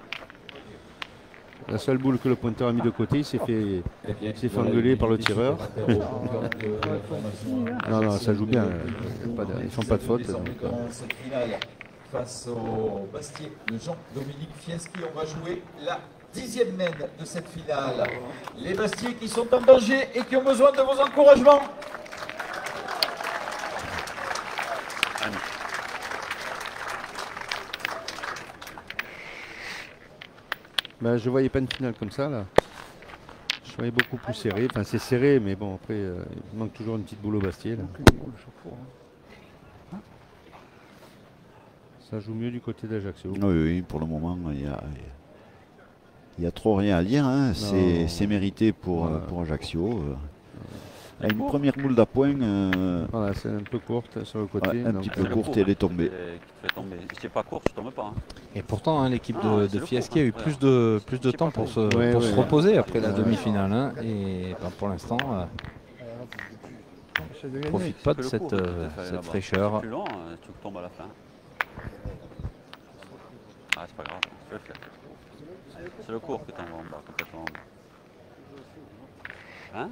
La seule boule que le pointeur a mis de côté, il s'est fait, il s'est fait engueuler par le tireur. Non, non, ça joue bien. Ils ne font pas de faute. donc, euh. Dans cette finale face au Bastier de Jean-Dominique Fieschi, on va jouer la dixième mène de cette finale. Les Bastiers qui sont en danger et qui ont besoin de vos encouragements. Bah, je voyais pas une finale comme ça là. Je voyais beaucoup plus serré. Enfin, c'est serré, mais bon, après, euh, il manque toujours une petite boule au Bastier là. Ça joue mieux du côté d'Ajaccio. Oui, oui, pour le moment, il y a, il y a trop rien à dire. Hein. C'est Non. c'est mérité pour, Voilà. euh, pour Ajaccio. euh. Ah, une première boule d'appoint, euh, Voilà, c'est un peu courte sur le côté. ouais, un donc, petit C'est peu le courte court, et elle est hein, tombée. qui te fait tomber. Si c'est pas court, tu tombes pas. Hein. Et pourtant, hein, l'équipe Ah, de, c'est de le Fieschi court, a eu hein. plus de, plus de C'est temps pas pour, court. se, Ouais, pour ouais. se reposer après la Ouais. demi-finale. hein. Et ben, pour l'instant, euh, Essaye de on gagner. profite pas de Que le cette, court, euh, tu te fais cette là-bas. fraîcheur. C'est plus long, hein, tu tombes à la fin. Ah, c'est pas grave, tu peux le faire. C'est le court que tu envoies en bas, complètement en bas. Hein?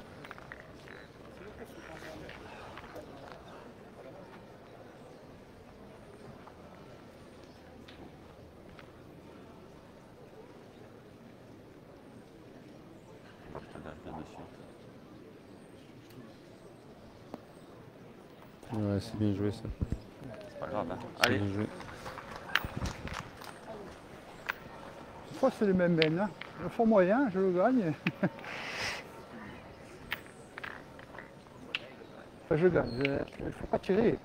Putain, bien dessus. Ouais, c'est bien joué ça. C'est pas grave, hein. C'est Allez, bien joué. Des fois, c'est les mêmes mènes. Hein. Le fond moyen, je le gagne. Enfin, je gagne. Il ne faut pas tirer.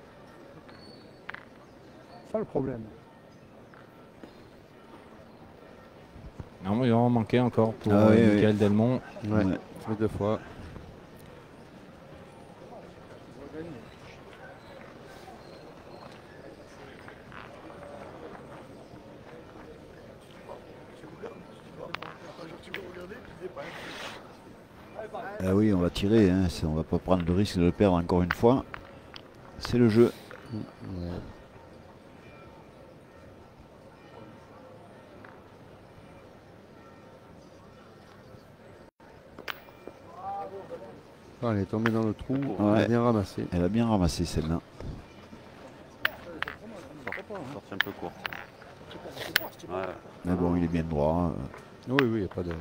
C'est ça le problème. Non, mais il en manquait encore pour Ah, euh, oui, Michael oui. Delmont. Ouais, Ouais. fait deux fois. Ah oui, on va tirer, hein. On va pas prendre le risque de le perdre encore une fois. C'est le jeu. Ouais. Ah, elle est tombée dans le trou, elle Ouais. a bien ramassé. Elle a bien ramassé celle-là. Sortie un peu courte. Ouais. Mais bon, il est bien droit. Oui, oui, il n'y a pas de...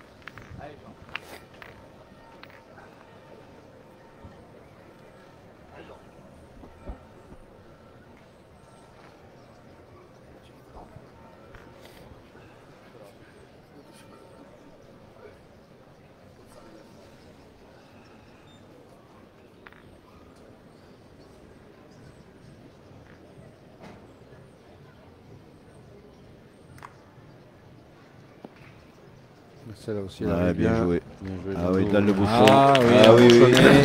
Celle-là aussi, elle Ouais, arrive bien joué. Bien joué, Ah oui, Jean-Loup. dans le bouchon. Ah oui, Ah oui, oui. bouchonné.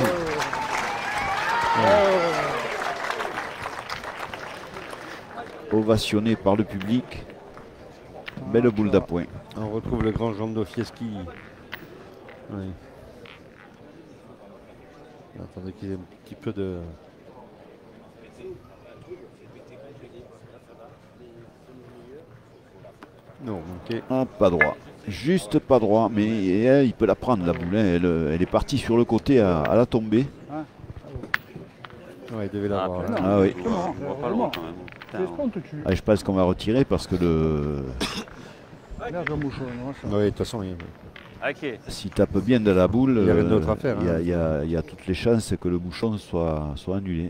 Ovationné par le public. Belle boule d'appoint. On retrouve le grand Jean Dofieski. Oui. Attendez qu'il y ait un petit peu de... Non, ok. Ah, pas droit. Juste pas droit, mais eh, il peut la prendre la boule. Hein. Elle, elle est partie sur le côté à, à la tombée. Ouais, il devait l'avoir. Ah, là. Ah oui. On voit pas loin quand même. Putain, Les spontes, tu. Ah, je pense qu'on va retirer parce que le Merde, le mouchon, non, ça. Oui, de toute façon, il... Ok. s'il tape bien de la boule, Il y a rien euh, d'autre à faire, il y a- hein. il y, a- il y a toutes les chances que le bouchon soit, soit annulé.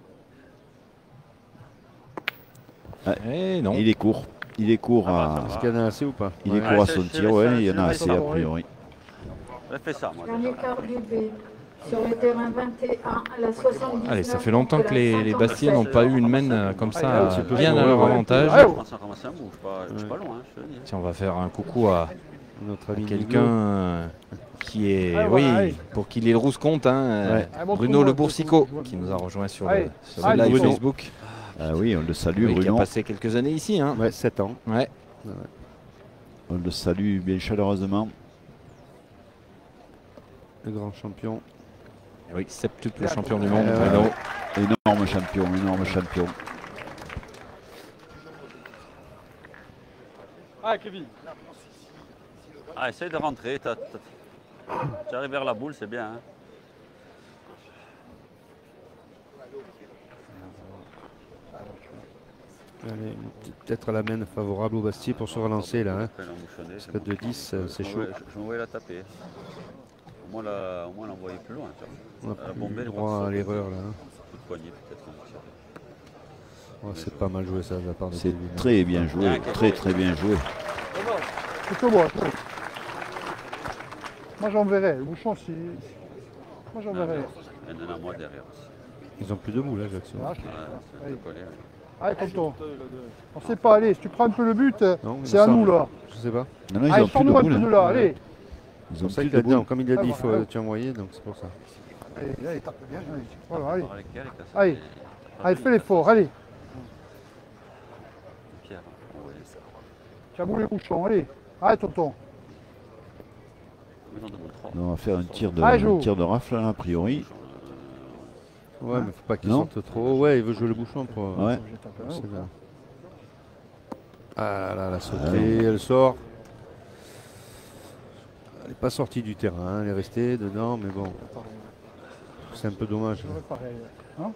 Eh non. Il est court. Il est court à, Est-ce qu'il y en a assez ou pas? il est Ouais. court à Ouais, son c'est- tir. c'est- Ouais, c'est- il y en a c'est- assez a priori. J'ai fait ça, moi. Dernier quart du B. Sur le terrain vingt et un, à la soixante-dix-neuf. Allez, ça fait longtemps que les, les Bastiais n'ont pas eu une main euh, comme Ah, ça, c'est peu bien chaud, à leur ouais, ouais. avantage. Je commence à ramasser un bout, je suis pas, je suis pas loin, hein, je te le dis. Tiens, on va faire un coucou à Notre ami quelqu'un euh, qui est, Ah, oui, voilà, allez. pour qu'il ait le rousse compte, hein, euh, Ouais. Ah, bon, Bruno trouve-moi, Le Boursicot, trouve-moi. qui nous a rejoint sur Allez. le, sur le Allez, live Bruno. Facebook, Ah oui, on le salue, oui, qui a Bruno. passé quelques années ici. Hein. Ouais, sept ans. Ouais. On le salue bien chaleureusement. Le grand champion. Oui, septuple champion du monde, Euh, Bruno. Énorme champion, énorme champion. Ah, Kevin. Ah, essaye de rentrer, t'as- t'as- tu arrives vers la boule, c'est bien. Hein. Allez, peut-être la main favorable au Bastier pour se relancer là. Hein. Après, l'embouchonner, Parce c'est que bon. de dix, euh, c'est Je chaud. m'envoyais- Je m'envoyais la taper. Au moins, la, au moins l'envoyer plus loin. Tu On vois. a Elle a plus bombé, elle est droit partie à sur le l'erreur côté. là. hein. Coup de poignet, peut-être. on tire. Ouais, c'est pas mal joué ça de la part de C'est Kevin. très bien joué, très très bien joué. C'est que moi. Moi, j'enverrai. Le bouchon, si. Moi, j'enverrai. Il y en a moi derrière aussi. Ils ont plus de boules, là, Jackson. Ah, Ouais, c'est un peu collé, ouais. Allez, tonton. On sait pas, allez, si tu prends un peu le but, Non, il c'est me à nous semble. là. Je sais pas. Non, non, ils Allez, ont plus de sors-nous un peu boules. de hein. là, allez. Ils C'est ont pour ça plus qu'il a de dit, boules. comme il a dit, il faut Ah, euh, tu envoyer, donc c'est pour ça. Allez, allez, tape bien, allez. Voilà, allez. Par lesquels, avec la Allez. salle, et- Allez, fais l'effort, allez. Pierre, ouais. Tu as boulé le bouchon, allez. Allez, tonton. Mais non, demande trois. On va faire un tir de, Allez, joue. un tir de rafle a priori. Ouais, mais faut pas qu'il Non. sorte trop. Ouais, il veut jouer le bouchon pour. euh, Ouais. J'ai tapé un c'est autre. bien. Ah là, elle a sauté, elle sort. Elle n'est pas sortie du terrain, elle est restée dedans, mais bon. C'est un peu dommage. Ouais, pareil. Hein?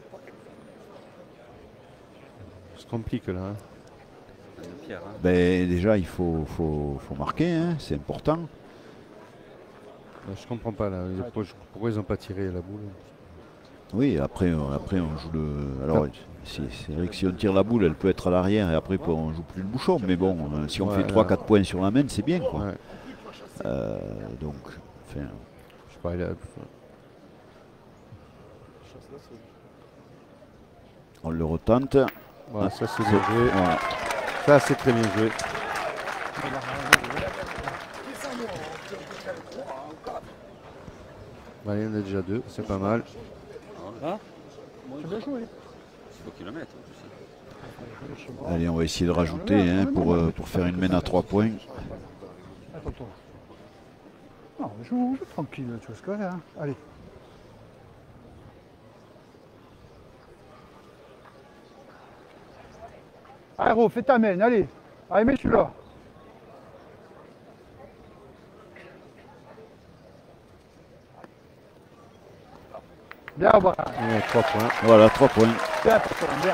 Ça se complique là. hein. De Pierre, hein. Ben, déjà, il faut, faut, faut marquer, hein, c'est important. Euh, Je comprends pas là. Pourquoi, pourquoi ils n'ont pas tiré la boule? Oui, après, on- après on joue le. Alors, c'est c'est vrai que si on tire la boule, elle peut être à l'arrière et après on joue plus le bouchon. Mais bon, euh, si on Ouais, fait trois là. quatre points sur la main, c'est bien quoi. Ouais. Euh, donc, enfin, Je sais pas, il a- on le retente. Voilà, ça c'est C'est- bien joué. voilà. Ça c'est très bien joué. Allez, on a déjà deux, c'est pas mal. Hein? C'est bien joué. Il faut qu'il le mette. Allez, on va essayer de rajouter hein, pour, euh, pour faire une mène à trois points. Attends-toi. Non, joue, joue tranquille, tu vois ce que là. Hein. Allez. Aéro, fais ta mène, allez. Allez, mets celui-là. Bien, voilà. Ouais, trois points. Voilà, trois points. Bien, bien.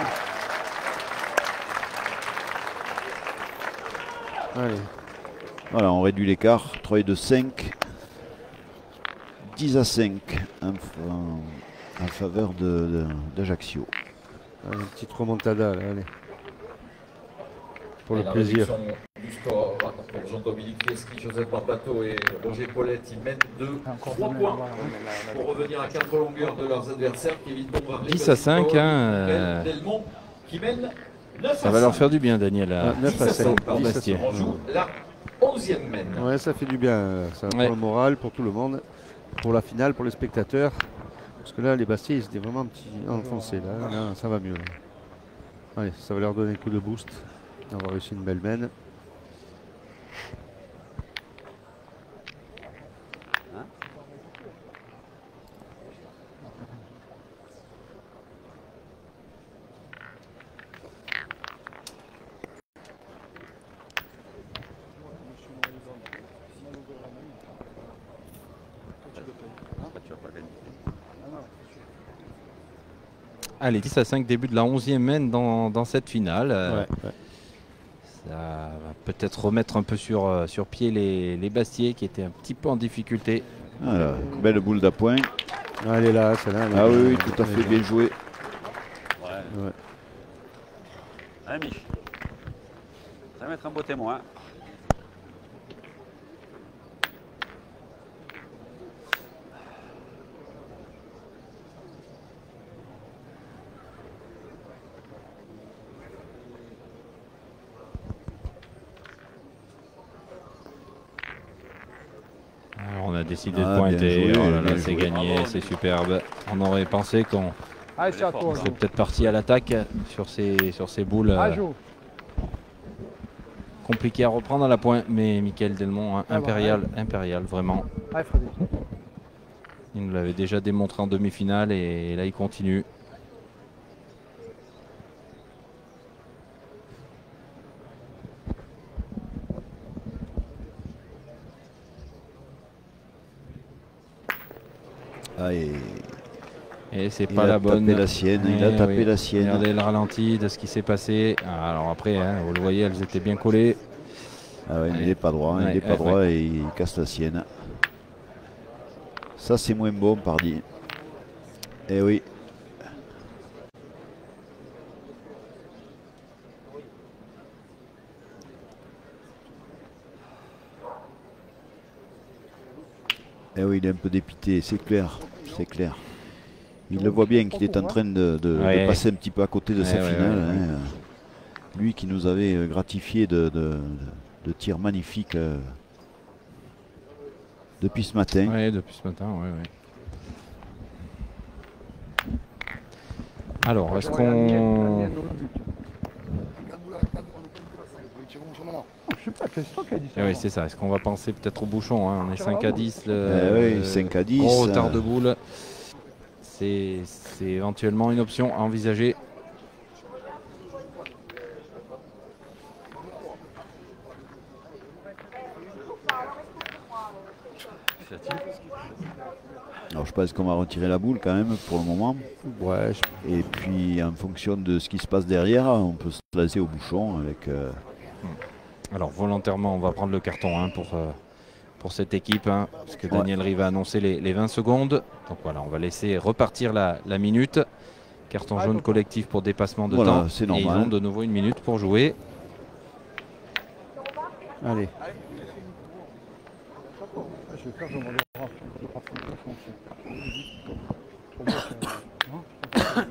Allez. Voilà, on réduit l'écart. trois et deux, cinq. dix à cinq en, en, en faveur d'Ajaccio. Une petite remontada, là, allez. Pour et le la plaisir. Du score pour Jean-Dominique Fieschi, Joseph Barbato et Roger Paulette, ils mènent de trois points pour revenir à quatre longueurs de leurs adversaires. Kevin Bombardier, dix à cinq, hein, euh, Delmont, qui mène neuf ça à va leur cinq. faire du bien, Daniel, à, Ah, neuf à cinq. pour Bastier. On joue la onzième mène. Ouais, ça fait du bien. Ça Ouais. pour le moral, pour tout le monde. Pour la finale, pour les spectateurs. Parce que là, les Bastiers, ils étaient vraiment un petit enfoncés. Là, là ça va mieux. Là. Allez, ça va leur donner un coup de boost. On va réussir une belle mène. Allez, dix à cinq, début de la onzième mène dans, dans cette finale. Euh, Ouais, ouais. Ça va peut-être remettre un peu sur, euh, sur pied les, les Bastiers qui étaient un petit peu en difficulté. Voilà, belle boule d'appoint. Ah, elle est là, celle-là. Ah oui, oui, tout à fait bien joué. Ouais. Ouais. Allez, Mich. Ça va mettre un beau témoin. Alors, on a décidé Ah, de pointer. bien joué, Oh là là, bien c'est joué. gagné, c'est superbe. On aurait pensé qu'on Allez, c'est à toi. serait peut-être parti à l'attaque sur ces, sur ces boules. euh, Ah, joue. compliqué à reprendre à la pointe, mais Michael Delmont, hein, Ah, impérial, ouais. impérial, vraiment. Allez, Freddy. Il nous l'avait déjà démontré en demi-finale et là il continue. Ah, et Et c'est il pas a la bonne. tapé la sienne, il a Eh tapé oui. la sienne. Regardez le ralenti de ce qui s'est passé. Ah, alors après, hein, vous le voyez, elles étaient bien collées. Ah ouais, mais il n'est pas droit, hein, Ouais, il n'est pas ouais, droit ouais. et il casse la sienne. Ça c'est moins bon, pardi. Eh oui. Eh oui, il est un peu dépité, c'est clair, c'est clair. Il le voit bien qu'il est en train de, de- Ouais. de passer un petit peu à côté de Ouais, sa ouais, finale. ouais, ouais. hein. Lui qui nous avait euh, gratifié de, de- de tirs magnifiques euh, depuis ce matin. Oui, depuis ce matin, oui, oui. Alors, est-ce qu'on... Je sais pas, c'est toi qui as dit ça. Eh oui, c'est ça. Est-ce qu'on va penser peut-être au bouchon, hein? On est cinq à dix. Le, Eh oui, le cinq à dix, Gros retard euh. de boule. C'est c'est éventuellement une option à envisager. Alors je pense qu'on va retirer la boule quand même pour le moment. Ouais, Et puis en fonction de ce qui se passe derrière, on peut se placer au bouchon avec. euh, Alors volontairement, on va prendre le carton hein, pour, euh, pour cette équipe, hein, parce que Daniel Rive a annoncé les, les vingt secondes. Donc voilà, on va laisser repartir la, la minute. Carton jaune collectif pour dépassement de Voilà, temps. c'est Et ils normal. ont de nouveau une minute pour jouer. allez. Je vais faire, je vais demander au Raph. Le Raph, il va foncer. Pour moi, c'est- hein,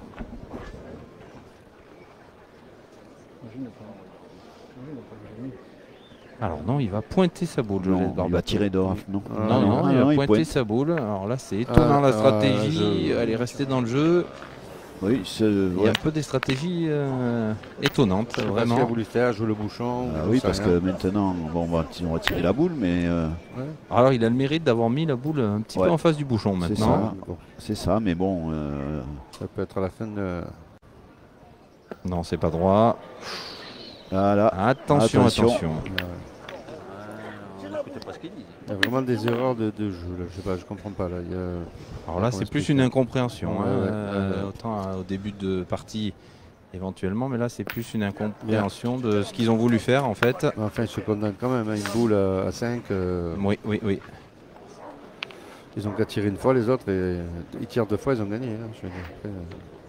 Imagine, il n'y a pas- imagine, il n'y a pas de génie. Alors non, il va pointer sa boule. Non, il va tirer dehors. Non, non, non, non, il non, va il pointer pointe. sa boule. Alors là, c'est étonnant Ah, la stratégie. ah, je- Elle est restée dans le jeu. Oui, Il y a ouais. un peu des stratégies euh, étonnantes, Je sais pas ce vraiment. qu'il a voulu faire, jouer le bouchon. Ah j'en oui, sais parce rien. que maintenant, bon, on, va, on va tirer la boule, mais euh, Ouais, Alors il a le mérite d'avoir mis la boule un petit Ouais. peu en face du bouchon c'est maintenant. ça. mais bon, C'est ça, mais bon. euh, ça peut être à la fin de. Non, c'est pas droit. voilà. Attention, attention. Attention. Ouais. on n'écoutait pas ce qu'il dit. Il y a vraiment des erreurs de, de jeu. Là. Je sais pas, je comprends pas. Là. Il y a... Alors là, Comment c'est plus expliquer une incompréhension. Ouais, hein. ouais, Euh, ouais, ouais. Autant hein, au début de partie éventuellement, mais là, c'est plus une incompréhension de ce qu'ils ont voulu faire en fait. Enfin, je se condamne quand même. Hein. Une boule à, à cinq. euh, Oui, oui, oui. Ils ont qu'à tirer une fois, les autres. Et, ils tirent deux fois, ils ont gagné. Hein, je veux dire. Après, euh,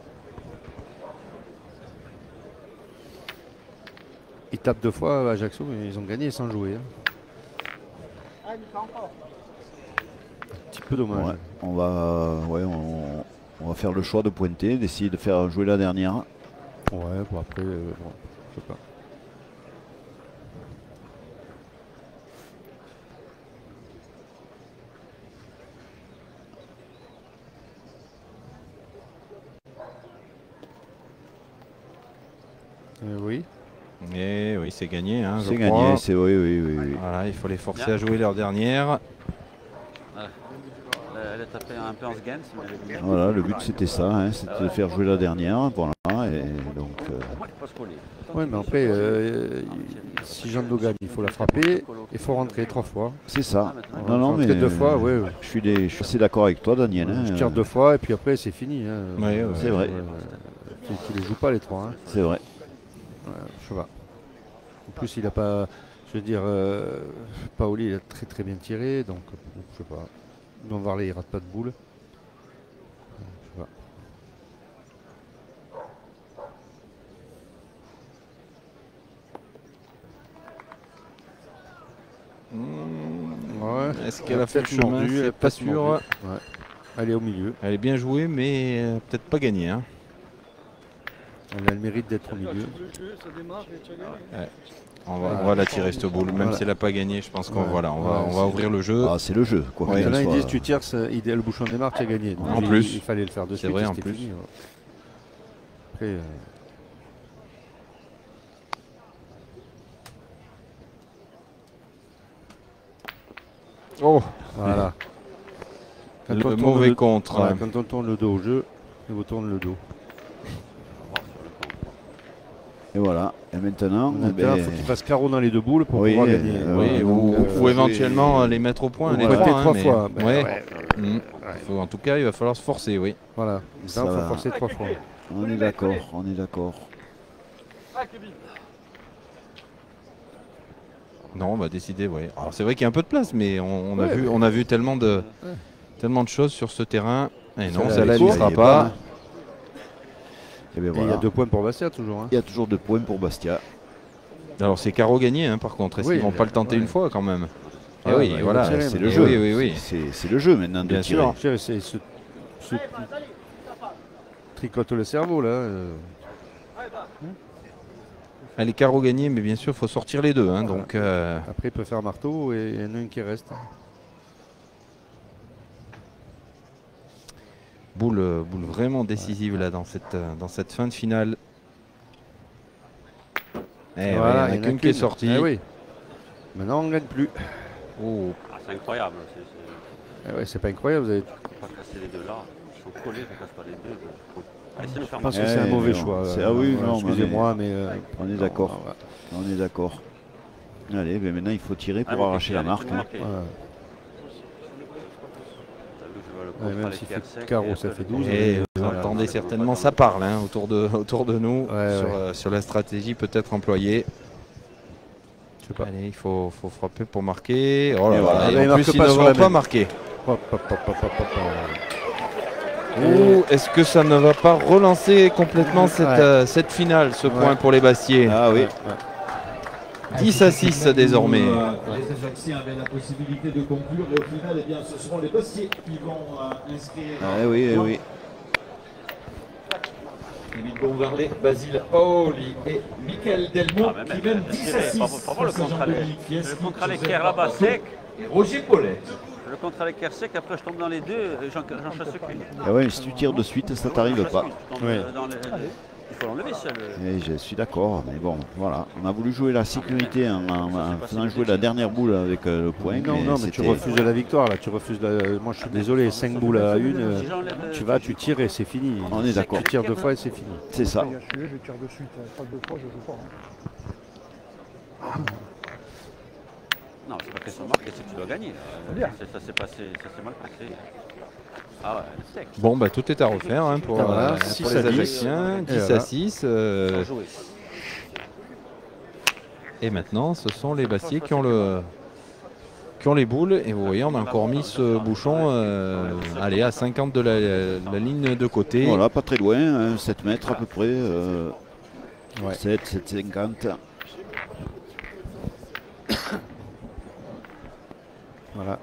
Ils tapent deux fois à Ajaccio, mais ils ont gagné sans jouer. Hein. Un petit peu dommage. Ouais, on va, ouais, on, on va faire le choix de pointer, d'essayer de faire jouer la dernière. Ouais, bon après, euh, bon, je sais pas. Euh, oui. Et oui, c'est gagné. Hein, je C'est crois. gagné, c'est oui, oui, oui, oui. Voilà, il faut les forcer à jouer leur dernière. Elle a tapé un peu en sgan. mais elle est bien. Voilà, le but c'était ça, hein, c'était de faire jouer la dernière. Voilà, et donc. euh, Moi, je passe coller. Ouais, mais après, euh, il- si Jean Do gagne, il faut la frapper, il faut rentrer trois fois. c'est ça. Voilà, Non, non, rentrer mais deux fois, ouais, ouais. je suis, des- je suis assez d'accord avec toi, Daniel. hein, Je tire euh, deux fois et puis après c'est fini. Hein. Ouais, ouais, c'est vrai. Tu, tu les joues pas les trois. Hein. C'est vrai. Ouais, je sais pas. En plus, il a pas. Je veux dire, euh, Paoli il a très très bien tiré, donc je sais pas. Don Varley il rate pas de boule. Je sais pas. Ouais. Est-ce qu'elle a fait le peut-être chemin? mordu, elle C'est a pas peut-être sûr. mordu. Ouais. Elle est au milieu. Elle est bien jouée, mais euh, peut-être pas gagnée. Hein. Elle a le mérite d'être au milieu. Ouais. On va, on va la tirer cette boule, même Voilà. si elle n'a pas gagné. Je pense qu'on Ouais. voilà, on va, Ouais, on va c'est- ouvrir le jeu. Ah, c'est le jeu. Quoi Ouais, il y en qu'il a, ils soit. disent tu tires, ça- il- le bouchon démarre, tu as gagné. Donc, En il, plus. il fallait le faire de C'est suite. vrai, et en c'était plus. fini, ouais. Après, euh, Oh, voilà. Quand le on tourne mauvais le- contre. voilà, quand on tourne le dos au jeu, il vous tourne le dos. Et voilà. Et maintenant, Maintenant, eh ben, il faut qu'il fasse carreau dans les deux boules pour oui, pouvoir euh, gagner. euh, Oui, Voilà, ou, donc, euh, ou éventuellement les mettre au point. ou les pointer trois, hein, trois mais- fois. Ben, ouais. ouais. Mm. Il faut- en tout cas, il va falloir se forcer, oui. Voilà. Ça Là, il faut va. forcer trois fois. on est d'accord, on est d'accord. Non, on va décider, oui. Alors c'est vrai qu'il y a un peu de place, mais on, on a Ouais, vu, mais- on a vu tellement de, Ouais. tellement de choses sur ce terrain. Et non, Celle-là, celle-là, elle elle n'y est sera courte, pas. hein. Et bien Et il y voilà. a deux points pour Bastia toujours. Hein. Il y a toujours deux points pour Bastia. Alors c'est carreau gagné, hein, par contre. Est-ce Oui, qu'ils vont pas le tenter ouais. une fois quand même? Ah, Eh oui, bah, ils voilà, vont tirer, C'est mais- le Eh jeu. oui, oui, oui. C'est c'est le jeu maintenant de Bien tirer. sûr. C'est c'est ce, ce tricote le cerveau là. euh. Elle est carreau gagné, mais bien sûr, il faut sortir les deux. Hein, donc, euh, Après, il peut faire marteau et il y en a un qui reste. boule, euh, boule vraiment décisive là dans cette, euh, dans cette fin de finale. Eh Voilà, ouais, il il n'y y en en a qu'une qui est qu'une. sortie. Eh oui. Maintenant, on ne gagne plus. Oh. Ah, c'est incroyable. C'est, c'est... Eh ouais, c'est pas incroyable. Vous avez... Faut pas casser les deux là. Ils sont collés, on casse pas les deux. Faut... Allez, c'est le faire Je pense que Eh, c'est un mauvais mais choix. on- c'est- euh, ah oui, voilà, non, mais- excusez-moi, mais. euh, On est non, d'accord. voilà. On est d'accord. Allez, ben maintenant il faut tirer pour Ah, mais arracher la allez, marque. faut hein. marquer. Voilà. T'as vu, je vois le Ouais, contre, même les s'il quatre, fait cinq, carreau, et ça après, fait le douze. contre. Et vous Voilà. entendez certainement, ça parle hein, autour, de, autour de nous Ouais, sur, ouais. euh, sur la stratégie peut-être employée. Je sais pas. Allez, il faut, faut frapper pour marquer. Oh là Et là, voilà. et Il en marque plus, ils pas ne sur vont la pas même. marquer. Hop, hop, hop, hop, hop, hop. Ouh, est-ce que ça ne va pas relancer complètement cette, Ouais. euh, cette finale, ce Ouais. point pour les Bastiers? Ah oui. Ouais, ouais. dix à six désormais. Euh, Les Ajacciens avaient la possibilité de conclure et au final, eh bien, ce seront les Bastiers qui vont euh, inscrire. Ah oui, eh oui. Émile Bonvarlet, Basile Paoli et Michael Delmont Ah, qui mènent dix à six. Le contre à l'équerre là-bas sec. Et Roger Paulet. Le contre à l'équerre sec, après je tombe dans les deux et j'en chasse qu'une. Ah ouais, si tu tires de suite, ça t'arrive pas. Ouais. Il faut l'enlever ça. Le... Et je suis d'accord, mais bon, voilà. On a voulu jouer la sécurité en, en, en faisant jouer la dernière boule avec euh, le point. Non, mais non, mais tu refuses la victoire là. Tu refuses la... Moi je suis désolé, cinq boules à une, euh, tu vas, tu tires et c'est fini. On est d'accord. Tu tires deux fois et c'est fini. C'est ça. Je tire de suite, pas deux fois, je joue pas. Hein. Non, c'est pas question de marquer, c'est que tu dois gagner. Euh, ça s'est passé, ça s'est mal passé. Ah ouais, sec. Bon, bah tout est à refaire hein, pour, voilà, euh, pour les Ajacciens. dix voilà. à six. Euh, et maintenant, ce sont les Bastiers qui ont, le, qui ont les boules. Et vous voyez, on a encore mis ce bouchon euh, allez, à cinquante de la, la ligne de côté. Voilà, pas très loin, hein, sept mètres à peu près. Euh, ouais. sept, sept cinquante. Voilà.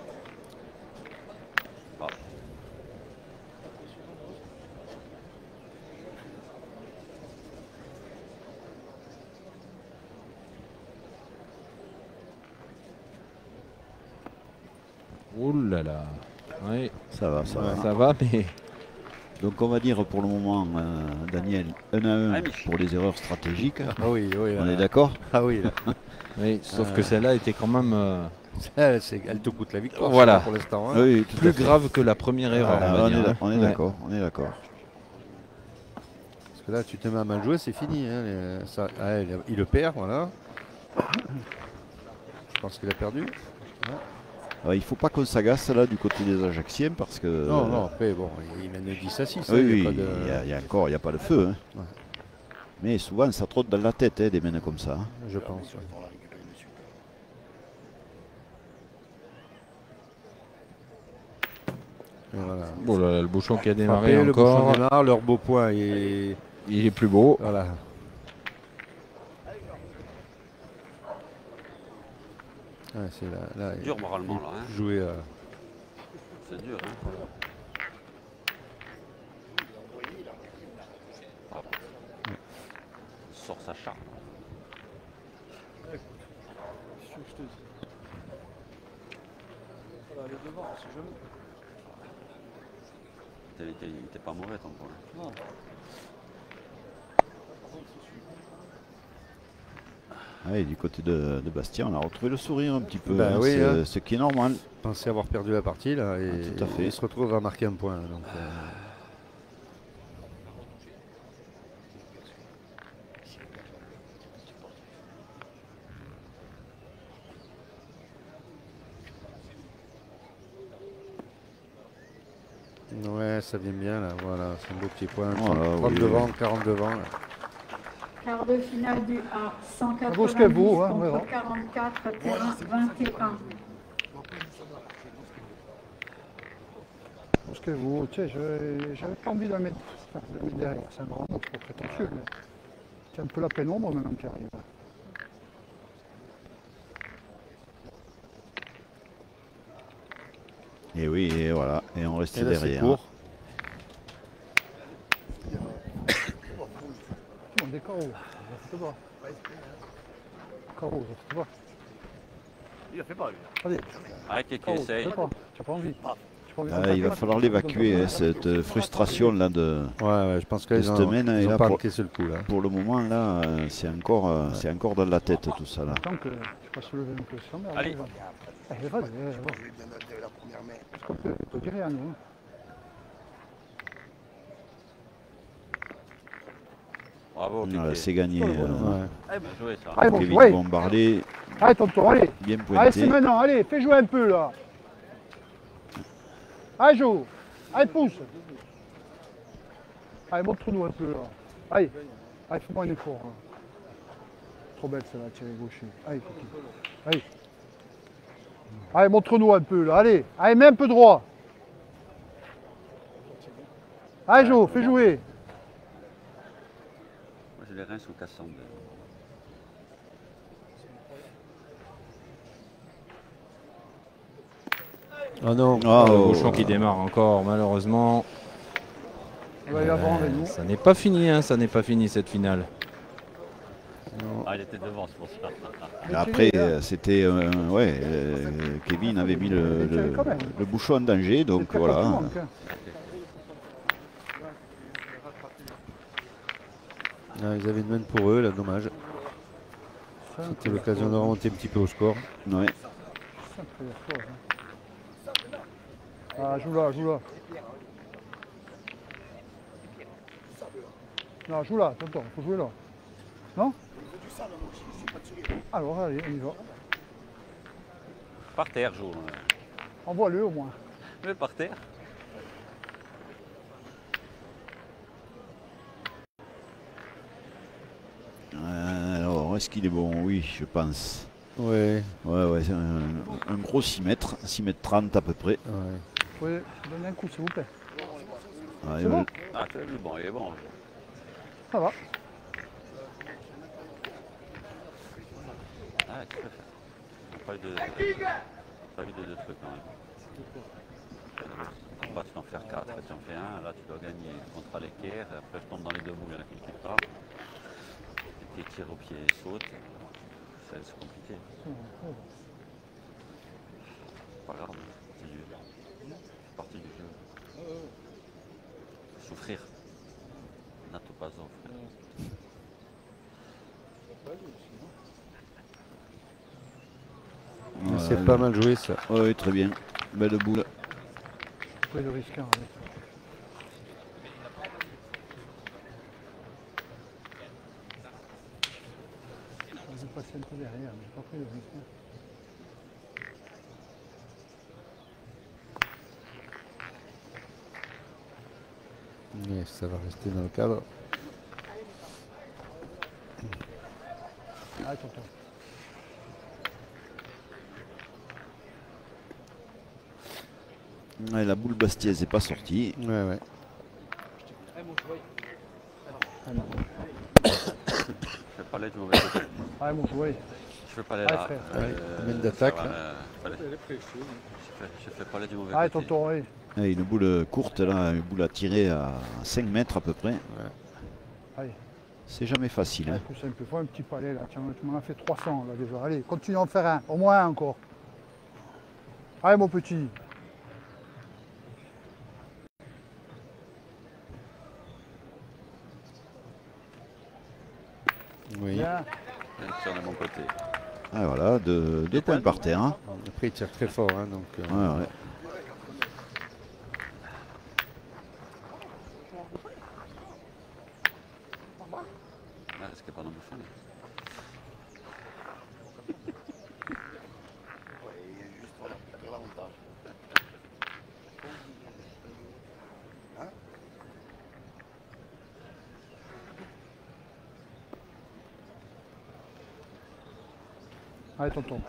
Ouh là là. Oui. Ça va, ça va. Ça va, mais. Donc on va dire pour le moment, euh, Daniel, un à un pour les erreurs stratégiques. Ah oui, oui. On est d'accord? Ah oui. Oui, sauf euh... que celle-là était quand même. Euh... Elle, elle te coûte la victoire. Voilà. Pour l'instant. Hein. Oui, plus grave que la première erreur. Ah, on, on, est on est d'accord, on est d'accord. Parce que là, tu te mets à mal jouer, c'est fini. Hein. Ça, ah, il, il le perd, voilà. Je pense qu'il a perdu. Ouais. Alors, il ne faut pas qu'on s'agace là du côté des Ajacciens parce que. Non, non, après, bon, il mène dix à six. Oui, hein, oui, il y a, de... il y a, il y a encore, il n'y a pas de feu. Hein. Ouais. Mais souvent, ça trotte dans la tête, hein, des mènes comme ça. Hein. Je pense. Ouais. Voilà. Bon, là, le bouchon qui a démarré Frappé, encore. Le bouchon démarre, leur beau point est... Il est plus beau. Voilà. Ouais, c'est là, là, dur moralement là. Hein. Jouer. Euh... C'est dur. Hein. Ouais. Il sort sa charme. Il n'était pas mauvais ton point. Non. Ah, et du côté de, de Bastien, on a retrouvé le sourire un petit peu, ben hein, oui, ce, hein. ce qui est normal. Pensez avoir perdu la partie là et, ah, tout à fait. Il se retrouve à marquer un point. Donc, euh... Ouais, ça vient bien là, voilà, c'est un beau petit point. Voilà, trente oui, devant, oui. quarante devant. Là. Quart de finale du A, cent quatre-vingt-dix beau, hein, contre ouais, quarante-quatre, terrain vingt et un. Parce que vous, tu sais, j'avais pas envie de la mettre, enfin, de la mettre derrière, c'est un grand mot, c'est pas prétentieux, mais c'est un peu la pénombre maintenant qui arrive. Et oui, et voilà, et on reste et là, derrière. Court. On est carreaux, ça te va. Carreaux, ça te va. Il a fait pas lui. Allez, ah, quelqu'un essaye. Tu n'as pas, pas envie. Ah, il va falloir l'évacuer, hein, cette frustration là de, ouais, ouais, je pense que de cette semaine. Ils et ont là, pas pour, encaissé le coup là. Pour le moment là, c'est encore, ouais. c'est encore dans la tête tout ça là. Tant que tu peux se lever un peu sans merde. Allez. Allez, vas-y, vas-y. la première main. Parce qu'on peut, on peut dire rien, nous. Bravo, voilà, c'est gagné. Oh, euh, ouais. Eh ben, joué, ça. Allez, bon, Kevin ouais. Bombardet. Allez, tonton, allez. Bien pointé. Allez, c'est maintenant, allez, fais jouer un peu là. Allez, joue. Allez, pousse. Allez, montre-nous un peu là. Allez, allez, fais-moi un effort. Hein. Trop belle celle-là, tirer gaucher. Allez, coquille. Allez. Allez, montre-nous un peu là. Allez, allez, mets un peu droit. Allez, Jo, fais jouer. Moi, j'ai les reins sont cassants. Oh non, oh, le bouchon qui démarre encore, malheureusement. Il va y avoir avec nous. Ça n'est pas fini, hein, ça n'est pas fini cette finale. Ah, il était devant, c'est pour ça. Après, euh, c'était. Euh, ouais, euh, Kevin avait mis le, le, le bouchon en danger, donc voilà. Ah, ils avaient une main pour eux, là, dommage. C'était l'occasion de remonter un petit peu au score. Ouais. Ah, joue là, joue là. Non, joue là, tonton, faut jouer là. Non? Alors, allez, on y va. Par terre, joue. Envoie-le au moins. Mais par terre. Euh, alors, est-ce qu'il est bon? Oui, je pense. Ouais. Ouais, ouais, c'est un, un gros six mètres, six mètres trente à peu près. Ouais. Vous pouvez donner un coup, s'il vous plaît. Ah, C'est bon? Ah, tu as vu, bon, il est bon. Ça va. Ah, tu peux faire. Pas eu de, pas eu de, de trucs quand même. Pas tu en faire quatre, tu en fais un, là tu dois gagner contre l'équerre, après je tombe dans les deux boules, il y en a quelque part. Et tes tirs au pied sautent. C'est compliqué. Pas grave, c'est du c'est partie du jeu. Souffrir. Nato pas frère. Ouais, c'est pas mal joué ça. Oui, très bien. Belle boule. Pris le risque. Hein, je vais passer un peu derrière, mais j'ai pas pris le risque. Mais ça va rester dans le cadre. Ah, tonton. Ouais, la boule bastiaise n'est pas sortie. Ouais, ouais. Je fais pas l'aide du mauvais côté. Ah, mon jouet. Je fais pas l'aide Ah, là. frère. Euh, Domaine d'attaque, ça va, là. euh, fallait- Je fais, je fais pas l'aide du mauvais Ah, côté. tonton, oui. Ouais, une boule courte, là, une boule à tirer à cinq mètres à peu près. Ouais. Allez. C'est jamais facile. Ouais, Hein. plus simple. Il faut un petit palais là. Tiens, tu m'en as fait trois cents là déjà. Allez, continue à en faire un. Au moins un encore. Allez, mon petit. Oui. Bien. Il tire de mon côté. Ah, voilà, deux, deux points par terre. Hein. Après, il tire très fort. Hein, donc, euh, Ouais, ouais. Là, risquez pas d'en bouffer. Allez, tonton.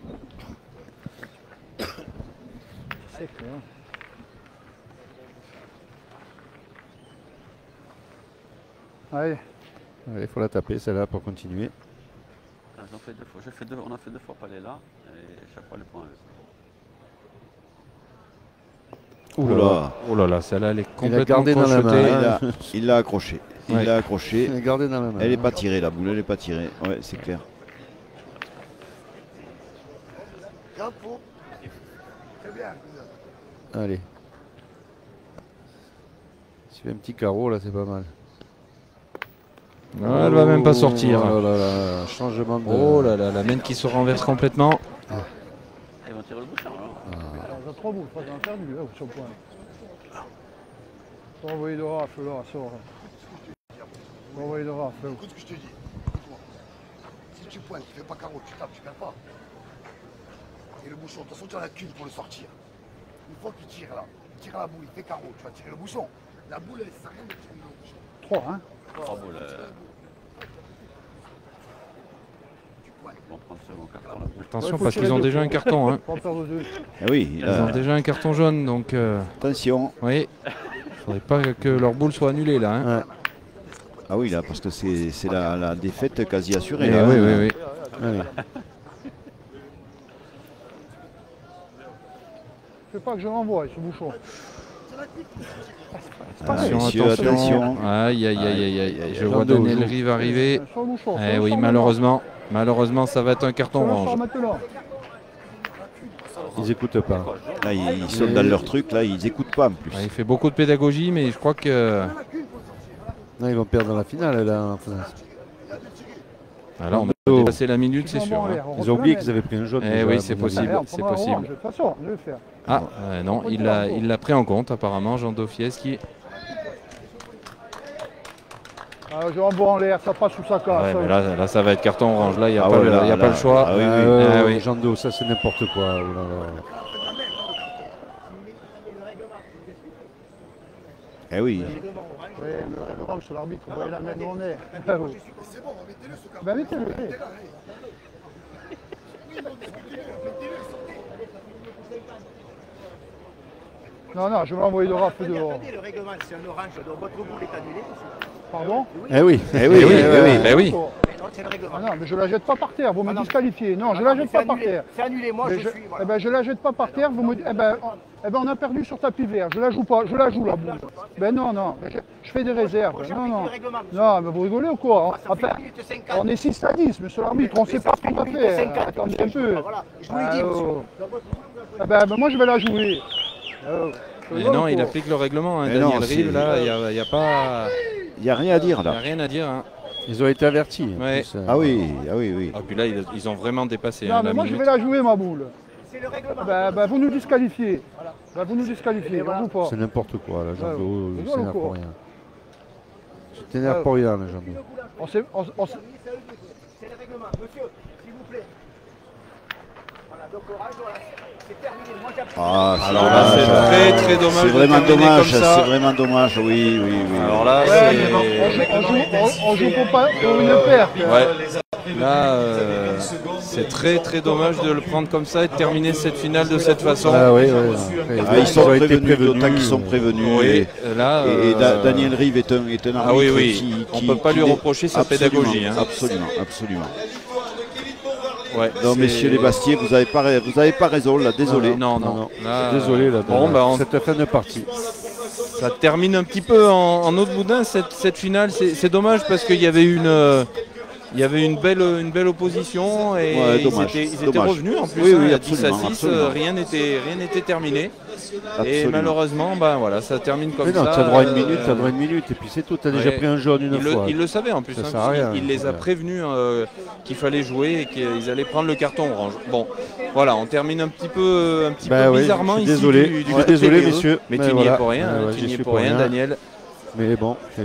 C'est que. Hein. Allez. il faut la taper celle-là pour continuer. Ah, j'en fais deux fois. J'ai fait deux, on a fait deux fois palais là, et chaque fois le point. Ouh là là. Oh là là, celle-là elle est Il a complètement gardé dans la crochetée. main. Il l'a il l'a accroché. Il Ouais. l'a accroché. Il a gardé dans la main. Elle n'est pas tirée, la boule, elle n'est pas tirée. Ouais, c'est clair. Capot. Très bien. Allez. Si tu fais un petit carreau, là, c'est pas mal. Ah, elle va même pas sortir. Oh là là, changement de... Oh là là, la main qui se renverse complètement. Ils vont tirer le bouchon alors. Alors, j'ai trois boules. Je crois que j'en ai perdu là, sur le point. Faut envoyer de rafle là, sort. Faut envoyer de rafle. Écoute ce que je te dis. Écoute-moi. Si tu pointes, tu fais pas carreau, tu tapes, tu perds pas. Et le bouchon, de toute façon, tu en as qu'une pour le sortir. Une fois que tu tires là, tu tires la boule, il fait carreau, tu vas tirer le bouchon. La boule, elle sert à rien de tirer le bouchon. Trois, hein. Trois boules. euh, Ils vont prendre ce mon carton là. Attention Ouais, faut parce tirer qu'ils ont deux. déjà un carton. Hein. Faut en perdre deux. Ah oui, Ils là, ont déjà un carton jaune, donc euh, attention. oui. Faudrait pas que leur boule soit annulée là. Hein. Ouais. Ah oui, là, parce que c'est c'est la, la défaite quasi assurée. Eh là, oui, hein. oui, oui. Allez. Fais pas que je l'envoie, ce bouchon. Attention, Messieurs, attention. attention. Aïe, aïe, aïe, aïe, aïe. Je Jean vois Do Daniel joue. Rive arriver. Sur le bouchon, sur Eh le oui, sort malheureusement. Malheureusement, ça va être un carton maintenant. Sur le orange. sort maintenant. Ils n'écoutent pas. Là, ils, ils sont dans leur truc, là, ils n'écoutent pas en plus. Ouais, il fait beaucoup de pédagogie, mais je crois que. Non, ils vont perdre dans la finale. Là. Alors, on va dépasser la minute, c'est sûr. Hein. Ils ont oublié qu'ils avaient pris un jaune. Eh déjà, oui, à c'est mon avis. possible. Allez, on C'est prendra un possible. orange. De toute façon, je vais le faire. Ah, euh, non, il l'a il l'a pris en compte apparemment, Jean Dofieski. Ah, je renvoie en l'air, ça passe sous sa casse. Ouais, mais là, là, ça va être carton orange. Là, il n'y a, Ah pas, ouais, le, là, y a là, pas le choix. ah oui, oui. Ah, Ah oui. oui. Jean Do, ça c'est n'importe quoi. Oh là là. Eh oui. Oui, le orange sur l'arbitre, vous voyez la main où on est. Ah oui. C'est bon, mettez-le ce Ben mettez-le. Non, non, je vais envoyer le rap dehors. Le règlement, c'est un orange, donc votre boule est annulée. Pardon? Eh oui. Eh oui, Eh oui, eh oui. ben oui. C'est le règlement. Ah non, mais je la jette pas par terre, vous me Ah non. disqualifiez. Non, je Ah la non, jette mais pas c'est par annulé. terre. C'est annulé, moi Mais je je, suis. Voilà. eh ben, je la jette pas par terre, vous me dites, eh ben, on, eh ben, on a perdu sur tapis vert, je la joue pas, je la joue la boule. Ben non, non, je, je fais des réserves. Non, non. Non, mais vous rigolez ou quoi? Enfin, on est six à dix, monsieur l'arbitre, on sait pas ce qu'on va faire. Attendez un peu. Voilà, je vous l'ai Ah, dit, oh. monsieur. Eh ben, ben, moi je vais la jouer. Oh. Mais non, il applique le règlement. Hein, Mais Daniel non, Rive, c'est- là, il n'y a, y a pas. Il n'y a rien à dire Il n'y a là. rien à dire. Hein. Ils ont été avertis. en Ouais. plus, euh. Ah oui, ah oui, oui. Ah, puis là, ils, ils ont vraiment dépassé. Non, hein, mais la moi je minute. vais la jouer ma boule. C'est le règlement. Ben, ben, vous nous disqualifiez. Ben, vous nous disqualifiez, on joue pas. C'est n'importe quoi, là, Jean Ouais, Do. ouais. Il Rigole s'énerve ou pour quoi? rien. Tu t'énerves Ouais. pour rien, là, Jean Do. On s'est- on- on s'est- C'est le règlement. Monsieur, s'il vous plaît. Voilà, donc orange, voilà. C'est terminé. Moi j'appuie. Ah, Alors là, c'est dommage. très très dommage. C'est de vraiment terminer dommage, comme ça. c'est vraiment dommage, oui, oui, oui. Alors là, Ouais, c'est. mais bon, on joue, on joue, on, on joue pour, pas, pour une perte. Ouais. Là, euh, c'est très très dommage de le prendre comme ça et de terminer cette finale de cette façon. Ah oui, oui. Ah, ils sont ont été prévenus, d'autant prévenus. qu'ils sont prévenus. Oui, Et, là, et- et Da- euh, Daniel Rive est un, est un Ah arbitre oui, oui. qui, On qui- peut pas qui lui dé- reprocher sa absolument, pédagogie, hein. Absolument, absolument. Ouais, Non, c'est- messieurs les Bastiers, vous n'avez pas, ra- vous avez pas raison là, désolé. Non, non, Non, non. non. Là, Désolé, là, Bon, de- bah, on- cette fin de partie. ça termine un petit peu en, en autre boudin cette, cette finale. C'est c'est dommage parce qu'il y avait une, euh, il y avait une belle, une belle opposition et Ouais, ils dommage, étaient, ils étaient dommage. revenus en plus. Oui, oui, hein, à dix à absolument, six, absolument. euh, rien n'était, rien n'était terminé. Et Absolument. malheureusement, bah, voilà, ça termine comme Mais non, ça. tu as droit à une euh, minute, tu as droit à une minute, et puis c'est tout. Tu as déjà ouais. pris un jaune une il, le, fois. il le savait en plus, Ça hein, sert à parce qu'il- rien. il les a Ouais. prévenus euh, qu'il fallait jouer et qu'ils allaient prendre le carton orange. Bon, voilà, on termine un petit peu, un petit Bah peu oui, bizarrement je suis ici. désolé. du, du Ouais, côté désolé, des messieurs. Eux. Mais Mais tu n'y voilà. es pour rien, Ouais, hein, ouais, tu j'y n'y es suis pour pour rien, rien. Daniel. Mais bon, c'est.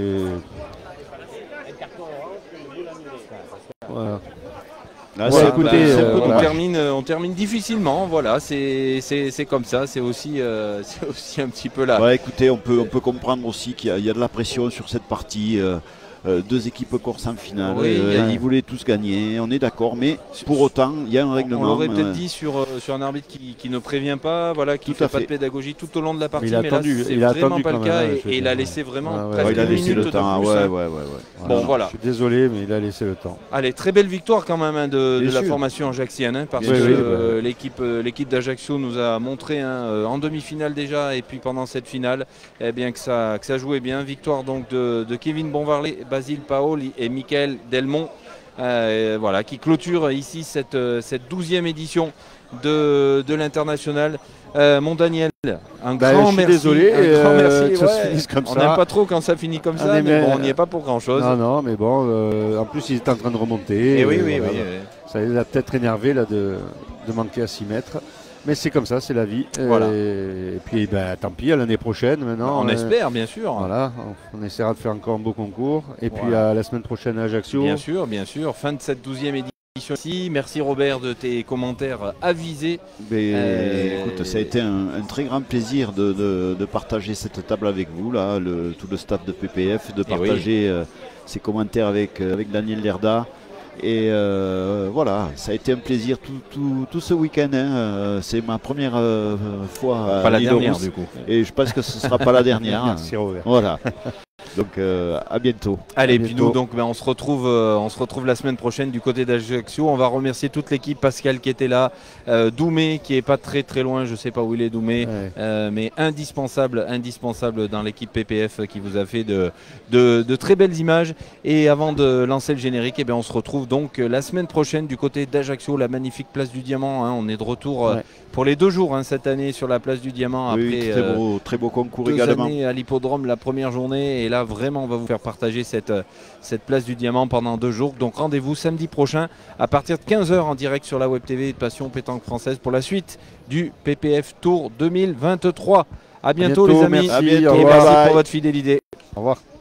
Voilà. Là, Ouais, c'est- écoutez, bah, euh, on, voilà. termine, on termine difficilement, voilà, c'est c'est- c'est comme ça, c'est aussi, euh, c'est aussi un petit peu là. Ouais, écoutez, on peut, on peut comprendre aussi qu'il y, a- il y a de la pression sur cette partie. euh, euh, deux équipes corses en finale. Oui, euh, il y a- ils voulaient tous gagner, on est d'accord, mais pour autant, il y a un On règlement. l'aurait peut-être euh, dit sur, euh, sur un arbitre qui, qui ne prévient pas, voilà, qui Tout fait à pas de fait. pédagogie tout au long de la partie, il a mais attendu, là c'est il a vraiment attendu pas le quand cas même, et, je veux et il dire. a laissé vraiment Ah ouais, presque ouais, il a une laissé minute le de temps. plus, Ouais, hein. ouais, ouais, ouais. Bon, Non, non. voilà. Je suis désolé, mais il a laissé le temps. Allez, très belle victoire quand même hein, de, de Bien la sûr. formation ajaxienne, hein, parce Bien que sûr. euh, l'équipe euh, l'équipe d'Ajaccio nous a montré hein, euh, en demi-finale déjà et puis pendant cette finale eh bien, que, ça, que ça jouait bien. Victoire donc de, de Kevin Bonvarlet, Basile Paoli et Michael Delmont, euh, voilà, qui clôture ici cette, euh, cette douzième édition de, de l'international. Euh, mon Daniel, un Bah, grand je suis merci. désolé, un grand euh, merci. que ça se ouais. finisse comme On ça. n'aime pas trop quand ça finit comme Ah, ça, mais mais, mais- bon, on n'y est pas pour grand-chose. Non, non, mais bon, euh, en plus, il est en train de remonter. Et oui, euh, oui, voilà. oui, oui. Ça les a peut-être énervé là, de, de manquer à six mètres. Mais c'est comme ça, c'est la vie. Voilà. Et, et puis, ben, tant pis, à l'année prochaine maintenant. On euh, espère, bien sûr. Voilà, on, on essaiera de faire encore un beau concours. Et puis, Voilà. à la semaine prochaine à Ajaccio. Bien sûr, bien sûr. Fin de cette douzième édition ici. Merci Robert de tes commentaires avisés. Mais, Euh, écoute, ça a été un, un très grand plaisir de, de- de partager cette table avec vous, là, le, tout le staff de P P F, de Eh oui. partager euh, ces commentaires avec, euh, avec Daniel Lerda. Et euh, voilà, ça a été un plaisir tout, tout- tout ce week-end. hein. Euh, C'est ma première euh, fois à Pas la l'île dernière Rousse. du coup. Et je pense que ce ne sera pas la dernière. Merci, Robert. Voilà. Donc euh, à bientôt. Allez, à puis bientôt. nous donc ben, on se retrouve, euh, on se retrouve la semaine prochaine du côté d'Ajaccio. On va remercier toute l'équipe, Pascal qui était là, euh, Doumé qui est pas très très loin, je sais pas où il est Doumé, Ouais. euh, mais indispensable, indispensable dans l'équipe P P F qui vous a fait de, de, de très belles images. Et avant de lancer le générique, eh ben, on se retrouve donc la semaine prochaine du côté d'Ajaccio, la magnifique place du Diamant. Hein. On est de retour euh, Ouais. pour les deux jours hein, cette année sur la place du Diamant. Oui, après très euh, beau, très beau concours deux également. années à l'hippodrome la première journée. Et là vraiment on va vous faire partager cette, cette place du Diamant pendant deux jours. Donc rendez-vous samedi prochain à partir de quinze heures en direct sur la Web T V de Passion Pétanque Française pour la suite du P P F Tour deux mille vingt-trois. À bientôt, bientôt, les amis. merci, Et au revoir. merci Bye. pour votre fidélité. Au revoir.